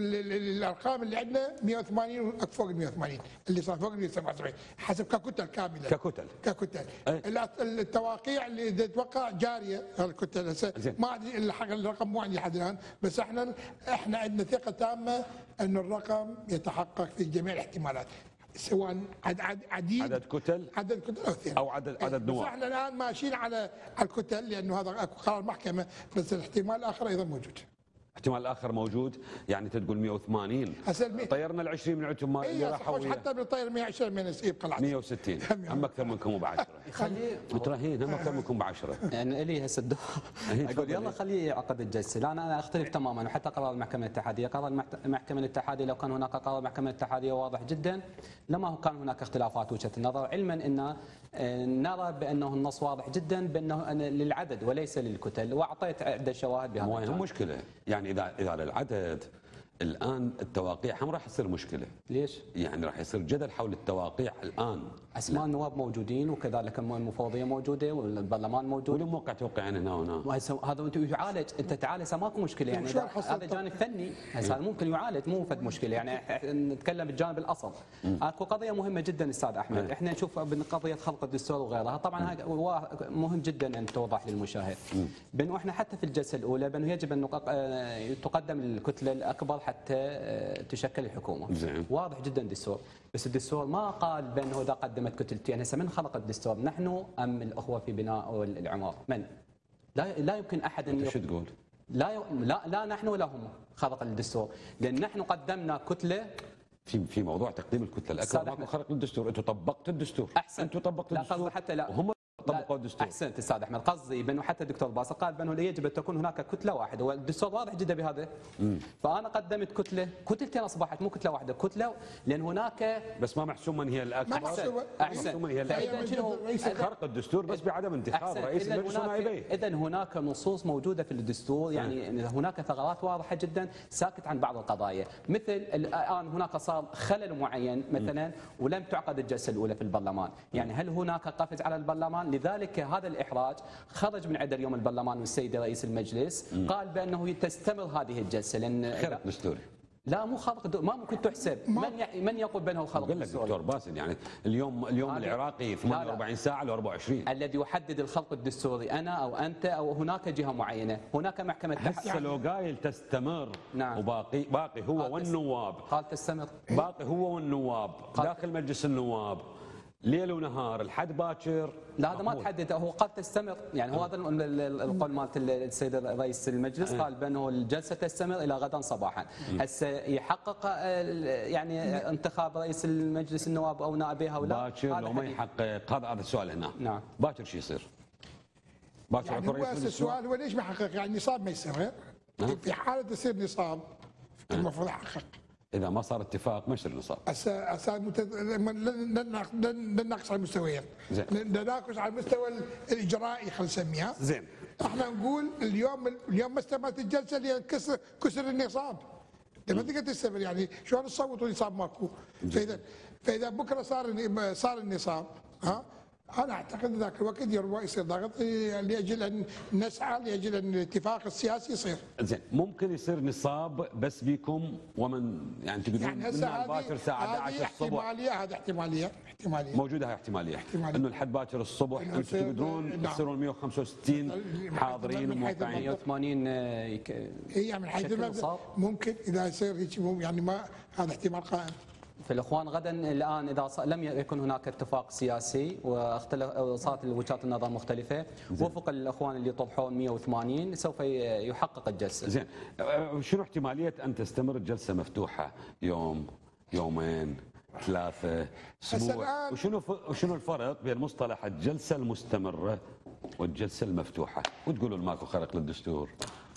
الارقام اللي عندنا مئة وثمانين فوق ال مئة وثمانين اللي صار فوق ال مئة وسبعة وسبعين حسب ككتل كامله. ككتل ككتل أي. التواقيع اللي تتوقع جاريه الكتل ما عندي الرقم مو عندي لحد الان، بس احنا احنا عندنا ثقه تامه انه الرقم يتحقق في جميع الاحتمالات، سواء عدد عديد عدد كتل عدد كتل او اثنين او عدد عدد نواب. بس احنا الان ماشيين على الكتل لانه هذا قرار محكمه، بس الاحتمال الاخر ايضا موجود. احتمال اخر موجود، يعني تقول مئة وثمانين طيرنا ال عشرين من عندهم اللي راحوا حتى بالطير مئة وعشرين من يبقى مئة وستين هم اكثر منكم ب عشرة. خليه متراهين هم اكثر منكم ب عشرة. يعني الي هسه الدور اقول يلا خليه يعقد الجلسه. لا انا اختلف تماما، وحتى قرار المحكمه الاتحاديه، قرار المحكمه الاتحاديه لو كان هناك قرار المحكمه الاتحاديه واضح جدا لما كان هناك اختلافات وجهه النظر، علما ان نرى بانه النص واضح جدا بانه للعدد وليس للكتل، واعطيت عده شواهد بهذا. مو مشكله يعني اذا اذا للعدد الان التواقيع هم راح يصير مشكله. ليش؟ يعني راح يصير جدل حول التواقيع الان. اسماء النواب موجودين وكذلك المفوضيه موجوده والبرلمان موجود. ولو موقع توقيعين هنا وهنا. هذا انت يعالج، انت تعال هسه ماكو مشكله يعني، هذا جانب فني هسه ممكن يعالج، مو فد مشكله يعني نتكلم بالجانب الاصل. اكو قضيه مهمه جدا استاذ احمد، م. احنا نشوف بقضيه خلق الدستور وغيرها، طبعا هذا مهم جدا ان توضح للمشاهد بانه احنا حتى في الجلسه الاولى بانه يجب ان تقدم الكتله الاكبر حتى تشكل الحكومه. زين. واضح جدا الدستور، بس الدستور ما قال بانه اذا قدمت كتلتين. هسه من خلق الدستور؟ نحن ام الاخوه في بناء العمار؟ من؟ لا لا يمكن احد ان شو تقول؟ لا ي... لا لا نحن ولا هم خلق الدستور، لان نحن قدمنا كتله في في موضوع تقديم الكتله الاكبر ماكو خلق الدستور، انتم طبقتوا الدستور. احسن انتم طبقتوا الدستور. لا حتى لا وهم طبقوا الدستور. احسنت استاذ احمد، قصدي بانه حتى الدكتور باسل قال بانه يجب ان تكون هناك كتله واحده، والدستور واضح جدا بهذا. مم. فانا قدمت كتله، كتلتين اصبحت مو كتله واحده، كتله لان هناك بس ما محسوم من هي الاكبر. احسن احسن من هي الاكبر. خرق الدستور بس بعدم انتخاب رئيس المجلس ونائبيه. اذا هناك نصوص موجوده في الدستور، يعني م. هناك ثغرات واضحه جدا ساكت عن بعض القضايا، مثل الان هناك صار خلل معين مثلا ولم تعقد الجلسه الاولى في البرلمان، يعني هل هناك قفز على البرلمان؟ لذلك هذا الإحراج خرج من عند اليوم البرلمان والسيد رئيس المجلس م. قال بأنه تستمر هذه الجلسة لأن خرق دستوري. لا مو خلق، ما ممكن تحسب. من ي... من يقول بانه خلق الدستوري؟ دكتور باسل يعني اليوم اليوم العراقي ثمانية وأربعين ساعه ل أربعة وعشرين. الذي يحدد الخلق الدستوري انا او انت او هناك جهه معينه، هناك محكمه تحقيق. هسه لو قايل تستمر. نعم. وباقي باقي هو قال والنواب. قال تستمر. باقي هو والنواب داخل مجلس النواب ليل ونهار الحد باكر؟ لا هذا ما محمود. تحدد، هو قد تستمر، يعني هو هذا ال- ال- القول مالت السيد رئيس المجلس، قال بانه الجلسه تستمر الى غدا صباحا. هسه يحقق ال- يعني انتخاب رئيس المجلس النواب او نائبيه او لا، باكر هذا لو ما حديث. يحقق، هذا هذا السؤال هنا. نعم. باكر شو يصير؟ باكر يعني يكون هو رئيس هسه مجلس السؤال هو ليش ما حقق؟ يعني نصاب ما يصير، في حاله يصير نصاب المفروض يحقق. اذا ما صار اتفاق ما يصير نصاب. هسه هسه مت- لن لن- لن نناقش على المستويين، زين. نناقش على المستوى الاجرائي خلينا نسميها. زين. احنا نقول اليوم اليوم ما استمرت الجلسه اللي كسر كسر النصاب. لما تقدر تستمر يعني شلون تصوت والنصاب ماكو؟ فاذا فاذا بكره صار صار النصاب، ها انا اعتقد ذاك الوقت يروى يصير ضغط لاجل ان نسعى لاجل ان الاتفاق السياسي يصير. زين، ممكن يصير نصاب بس بيكم ومن يعني تقدرون يعني من هسه باكر هذه الساعه هذه احد عشر الصبح احتماليه، هذا احتماليه احتماليه موجوده هاي احتماليه, احتمالية. انه الحد باكر الصبح إنه انتم يصير- تقدرون نعم. تصيرون مئة وخمسة وستين حاضرين من حيث وموقعين. مئة وثمانين آه، يك- هي من حيث شكل المبدا نصاب. ممكن اذا يصير هيك مو- يعني ما هذا احتمال قائم. فالاخوان غدا الان اذا ص- لم يكن هناك اتفاق سياسي واختلف صارت وجهات النظر مختلفه، وفق الاخوان اللي طرحون مئة وثمانين سوف ي- يحقق الجلسه. زين، أه، شنو احتماليه ان تستمر الجلسه مفتوحه يوم يومين ثلاثه اسبوع؟ الآن- وشنو ف- وشنو الفرق بين مصطلح الجلسه المستمره والجلسه المفتوحه؟ وتقولوا ماكو خرق للدستور.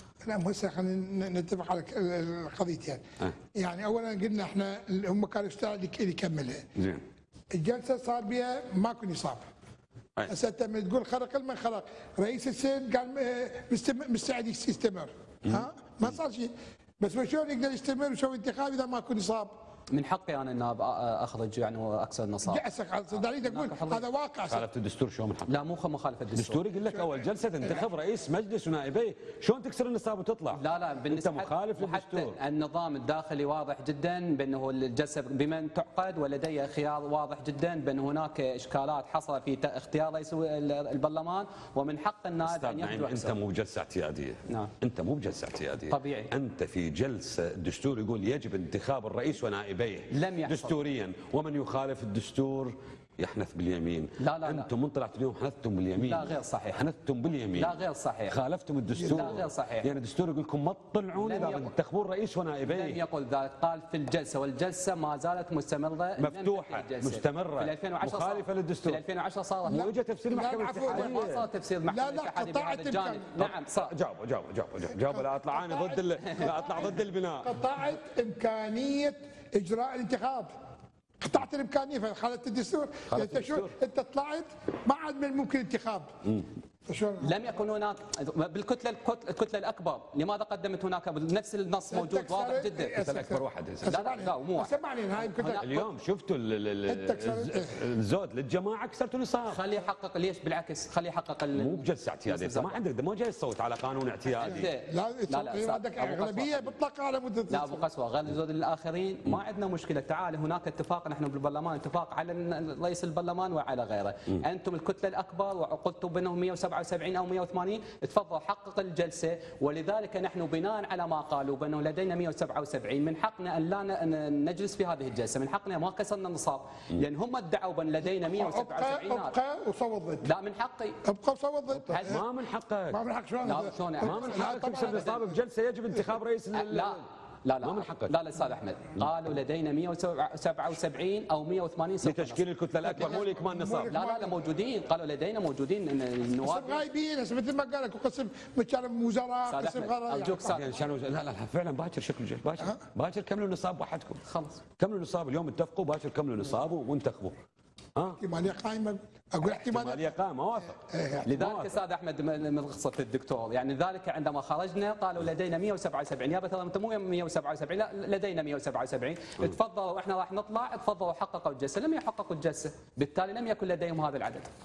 لا هسه خلينا نتفق على ك- القضيتين. أه. يعني اولا قلنا احنا هم كانوا يشتغلوا اللي يكملها. زين. الجلسه صار بها ماكو نصاب. أي. هسه انت لما تقول خرق المن خرق، رئيس السن قال آه، مستم- مستعد يستمر. ها ما صار شيء، بس شلون يقدر يستمر ويسوي انتخاب اذا ماكو نصاب؟ من حقي انا النائب أ- اخرج يعني واكسر النصاب. جلسه صدقني اقول هذا واقع. خالفت الدستور شلون من حق؟ لا مو مخالفه الدستور. الدستور يقول لك اول جلسه تنتخب رئيس مجلس ونائبيه، شلون تكسر النصاب وتطلع؟ لا لا بالنسبه انت مخالف وحتى للدستور. النظام الداخلي واضح جدا بانه الجلسه بمن تعقد، ولدي خيار واضح جدا بان هناك اشكالات حصل في ت- اختيار رئيس البرلمان، ومن حق النائب استاذ ان نعيم، يحجب انت حسابه. مو بجلسه اعتياديه. نعم. انت مو بجلسه اعتياديه. طبيعي. انت في جلسه الدستور يقول يجب انتخاب الرئيس ونائبيه. لم يحصل. دستوريا، ومن يخالف الدستور يحنث باليمين. لا لا لا. انتم من طلعتوا اليوم حنثتم باليمين. لا غير صحيح. حنثتم باليمين. لا غير صحيح. خالفتم الدستور. لا غير صحيح. يعني الدستور يقول لكم ما تطلعون لم اذا يقل- تنتخبون رئيس لم ونائبيه. يقل ذلك، قال في الجلسه، والجلسه ما زالت مستمره لم مفتوحة، تنتهي الجلسة. مستمرة، في ألفين وعشرة صار- مخالفة للدستور. في ألفين وعشرة صارت. مو اجى تفسير لا، المحكمه العفو، الاتحاديه. ما صار تفسير المحكمه لا، لا، الاتحاديه قطعت بهذا الجانب. إمكان. نعم صار. جاوبوا جاوبوا جاوبوا جاوبوا جاوبوا لا اطلع انا ضد ال... لا اطلع ضد البناء. قطعت امكانيه اجراء الانتخاب. قطعت الامكانيه في حاله الدستور. خالفت انت شو الدستور. انت طلعت ما عاد من الممكن انتخاب. فشلون؟ لم يكن هناك بالكتله الكتله الكتله الاكبر، لماذا قدمت هناك نفس النص موجود واضح جدا؟ الكتلة الأكبر واحد. لا، لا، لا، مو واحد. سمعني هاي يمكن هنا- اليوم شفتوا ال- ال- ال- أنت كسرت- الز- الزود للجماعه كسرتوا نصاب. خليه يحقق، ليش بالعكس خليه يحقق ال- مو بجلسه اعتياديه، انت ما عندك مو جاي تصوت على قانون اعتيادي. لا لا لا لا عندك أبو قسوة. اغلبيه مطلقه على مده لا ابو قسوه غير الزود الاخرين ما عندنا مشكله، تعال هناك اتفاق نحن بالبرلمان، اتفاق على ن- رئيس البرلمان وعلى غيره، انتم الكتله الاكبر وقلتوا بانهم مئة وسبعة وسبعين او مئة وثمانين، تفضل حقق الجلسه، ولذلك نحن بناء على ما قالوا بانه لدينا مئة وسبعة وسبعين من حقنا ان لا ن- نجلس في هذه الجلسه، من حقنا ما كسرنا النصاب، لان هم ادعوا بان لدينا مئة وسبعة ابقى وسبعين نائب. ابقى وصوت ضد. لا من حقي. ابقى وصوت ضد. ما من حقك. ما من حق شلون؟ لا، شلون يعني؟ ما من لا، حقك طبعاً تكسر أبداً. نصاب بجلسه يجب انتخاب رئيس ال- لا لا لا ما من حقك. لا لا استاذ احمد، قالوا لدينا مئة وسبعة وسبعين او مئة وثمانين سوف لتشكيل الكتله الاكبر مو لاكمال نصاب. لا لا لا موجودين، قالوا لدينا موجودين قسم النواب. غايبين هسه مثل ما قال لك قسم مكان وزراء أستاذ قسم أحمد، غيره أرجوك يعني. يعني شانو لا لا لا فعلا باكر شكله جيد باكر باكر كملوا النصاب وحدكم. خلص. كملوا النصاب اليوم اتفقوا باكر كملوا النصاب وانتخبوا. ها احتماليه قائمه اقول احتماليه احتماليه قائمه اوافق. لذلك استاذ احمد من من قصه الدكتور، يعني ذلك عندما خرجنا قالوا لدينا مئة وسبعة وسبعين، يا مثلا انت مو مئة وسبعة وسبعين، لا لدينا مئة وسبعة وسبعين، تفضلوا احنا راح نطلع، تفضلوا حققوا الجلسه، لم يحققوا الجلسه، بالتالي لم يكن لديهم هذا العدد.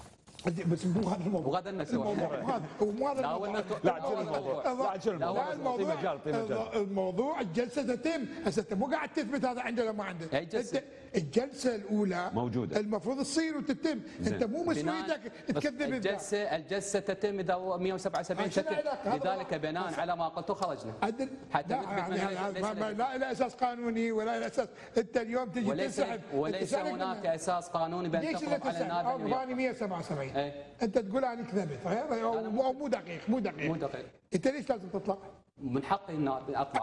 بس مو هذا الموضوع. وغدا نسوي. الموضوع مو هذا مو هذا لا الموضوع. ولا لا عجل الموضوع لا عجل الموضوع لا الموضوع مجال طي مجال. الموضوع الجلسه تتم، هسه انت مو قاعد تثبت هذا عنده ولا ما عنده. أي جلسة؟ انت الجلسه الاولى موجودة. المفروض تصير وتتم، انت مو مسؤوليتك تكذب الناس. الجلسه الجلسه تتم اذا مئة وسبعة وسبعين عشان تتم، علاقة. هذا لذلك بناء على ما قلته خرجنا. عدل حتى لا نثبت يعني من هذا ليس ما- ما- لديك. لا له اساس قانوني ولا له اساس. انت اليوم تجي وليس تنسحب وليس أنت سألك هناك منه. اساس قانوني بان ليش تفرض على تنسحب؟ النادي أن أربعة مئة وسبعة وسبعين إيه. انت تقول انا كذبت او مو مو دقيق مو دقيق مو دقيق. انت ليش لازم تطلع؟ من حقي ان اطلع.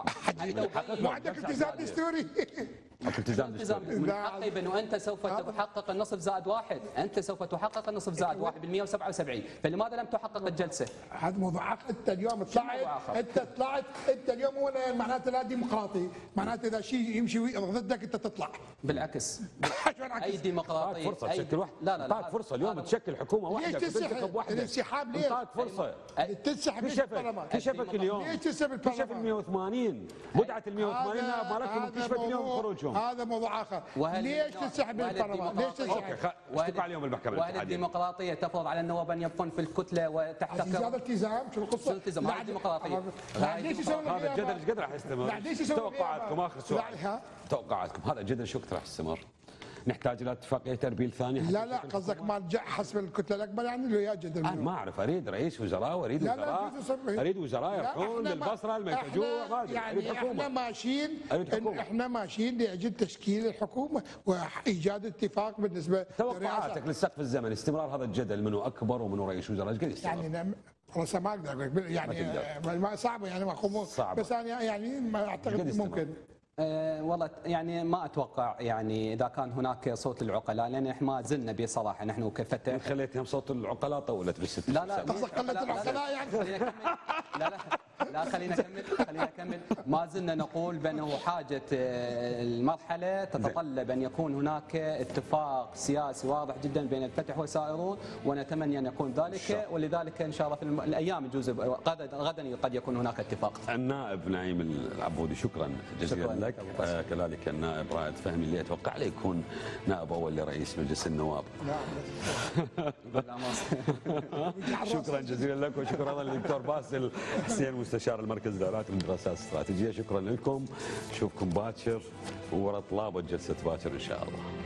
ما عندك التزام دستوري. التزام دستوري. من حقي بانه انت سوف تحقق النصف زائد واحد، انت سوف تحقق النصف زائد واحد بال مئة وسبعة وسبعين، فلماذا لم تحقق الجلسه؟ هذا موضوع اخر. انت اليوم موضوع طلعت آخر؟ انت طلعت انت اليوم هو معناته لا ديمقراطي، معناته اذا شيء يمشي ضدك انت تطلع. بالعكس شلون عكس؟ اي ديمقراطيه فرصه أي تشكل واحد. لا لا اعطاك فرصه اليوم تشكل حكومه واحده ليش تنسحب؟ وتنتخب واحده. الانسحاب ليش؟ اعطاك فرصه. تنسحب ليش كشفك بالبرلمان؟ كشفك اليوم ليش تنسحب كشف ال بالبرلمان؟ مئة وثمانين بدعه ال مئة وثمانين هذا- نائب مالكم هذا كشفت اليوم موضوع- خروجهم. هذا موضوع اخر. وهل ليش النوع- تنسحب وهل بالبرلمان؟ ليش الديمقراطية- تنسحب؟ اوكي خ- اشتكوا عليهم المحكمه وهل الاتحاديه. الديمقراطيه تفرض على النواب ان يبقون في الكتله وتحت هذا التزام شو القصه؟ شو الالتزام؟ هذه الديمقراطية. لا ليش يسوون هذا الجدل ايش قد راح يستمر؟ لا ليش يسوون توقعاتكم اخر سؤال. لا توقعاتكم هذا الجدل شو وقت راح يستمر؟ نحتاج الى اتفاقيه تربيل ثانيه حتى لا لا تشكل قصدك حكومة؟ مال جا- حسب الكتله الاكبر يعني اللي وياه جدل. انا ما اعرف اريد رئيس وزراء واريد لا لا وزراء يجوز يصير- اريد وزراء لا، يروحون إحنا ما- للبصره الميتجوع إحنا- غادي اريد يعني احنا حكومه. ماشيين أريد حكومة. احنا ماشيين لاجل تشكيل الحكومه وايجاد اتفاق بالنسبه توقعاتك للرئاسة. للسقف الزمني استمرار هذا الجدل منو اكبر ومنو رئيس وزراء ايش قد يستمر؟ يعني نعم- رأسا ما اقدر اقول لك يعني تقدر. ما صعبه يعني ما صعبة. بس انا يعني ما قد اعتقد يستمر؟ ممكن. أه والله يعني ما اتوقع يعني اذا كان هناك صوت العقلاء، لان احنا ما زلنا بصراحه نحن كفتح خليتهم صوت العقلاء طولت بالست لا لا قصدك قلة العقلاء يعني؟ خلينا نكمل لا لا لا خلينا نكمل خلينا نكمل ما زلنا نقول بانه حاجه آه، المرحله تتطلب ان يكون هناك اتفاق سياسي واضح جدا بين الفتح والسائرون، ونتمنى ان يكون ذلك، ولذلك ان شاء الله في الم- الايام يجوز غدا غدا قد يكون هناك اتفاق. النائب نعيم العبودي شكرا جزيلا شكراً لك. آه كذلك النائب رائد فهمي اللي اتوقع له يكون نائب اول لرئيس مجلس النواب. شكرا جزيلا لك وشكرا ايضا للدكتور باسل حسين مستشار المركز الدولات للدراسات الاستراتيجيه. شكرا لكم نشوفكم باكر ورا طلابه جلسه باكر ان شاء الله.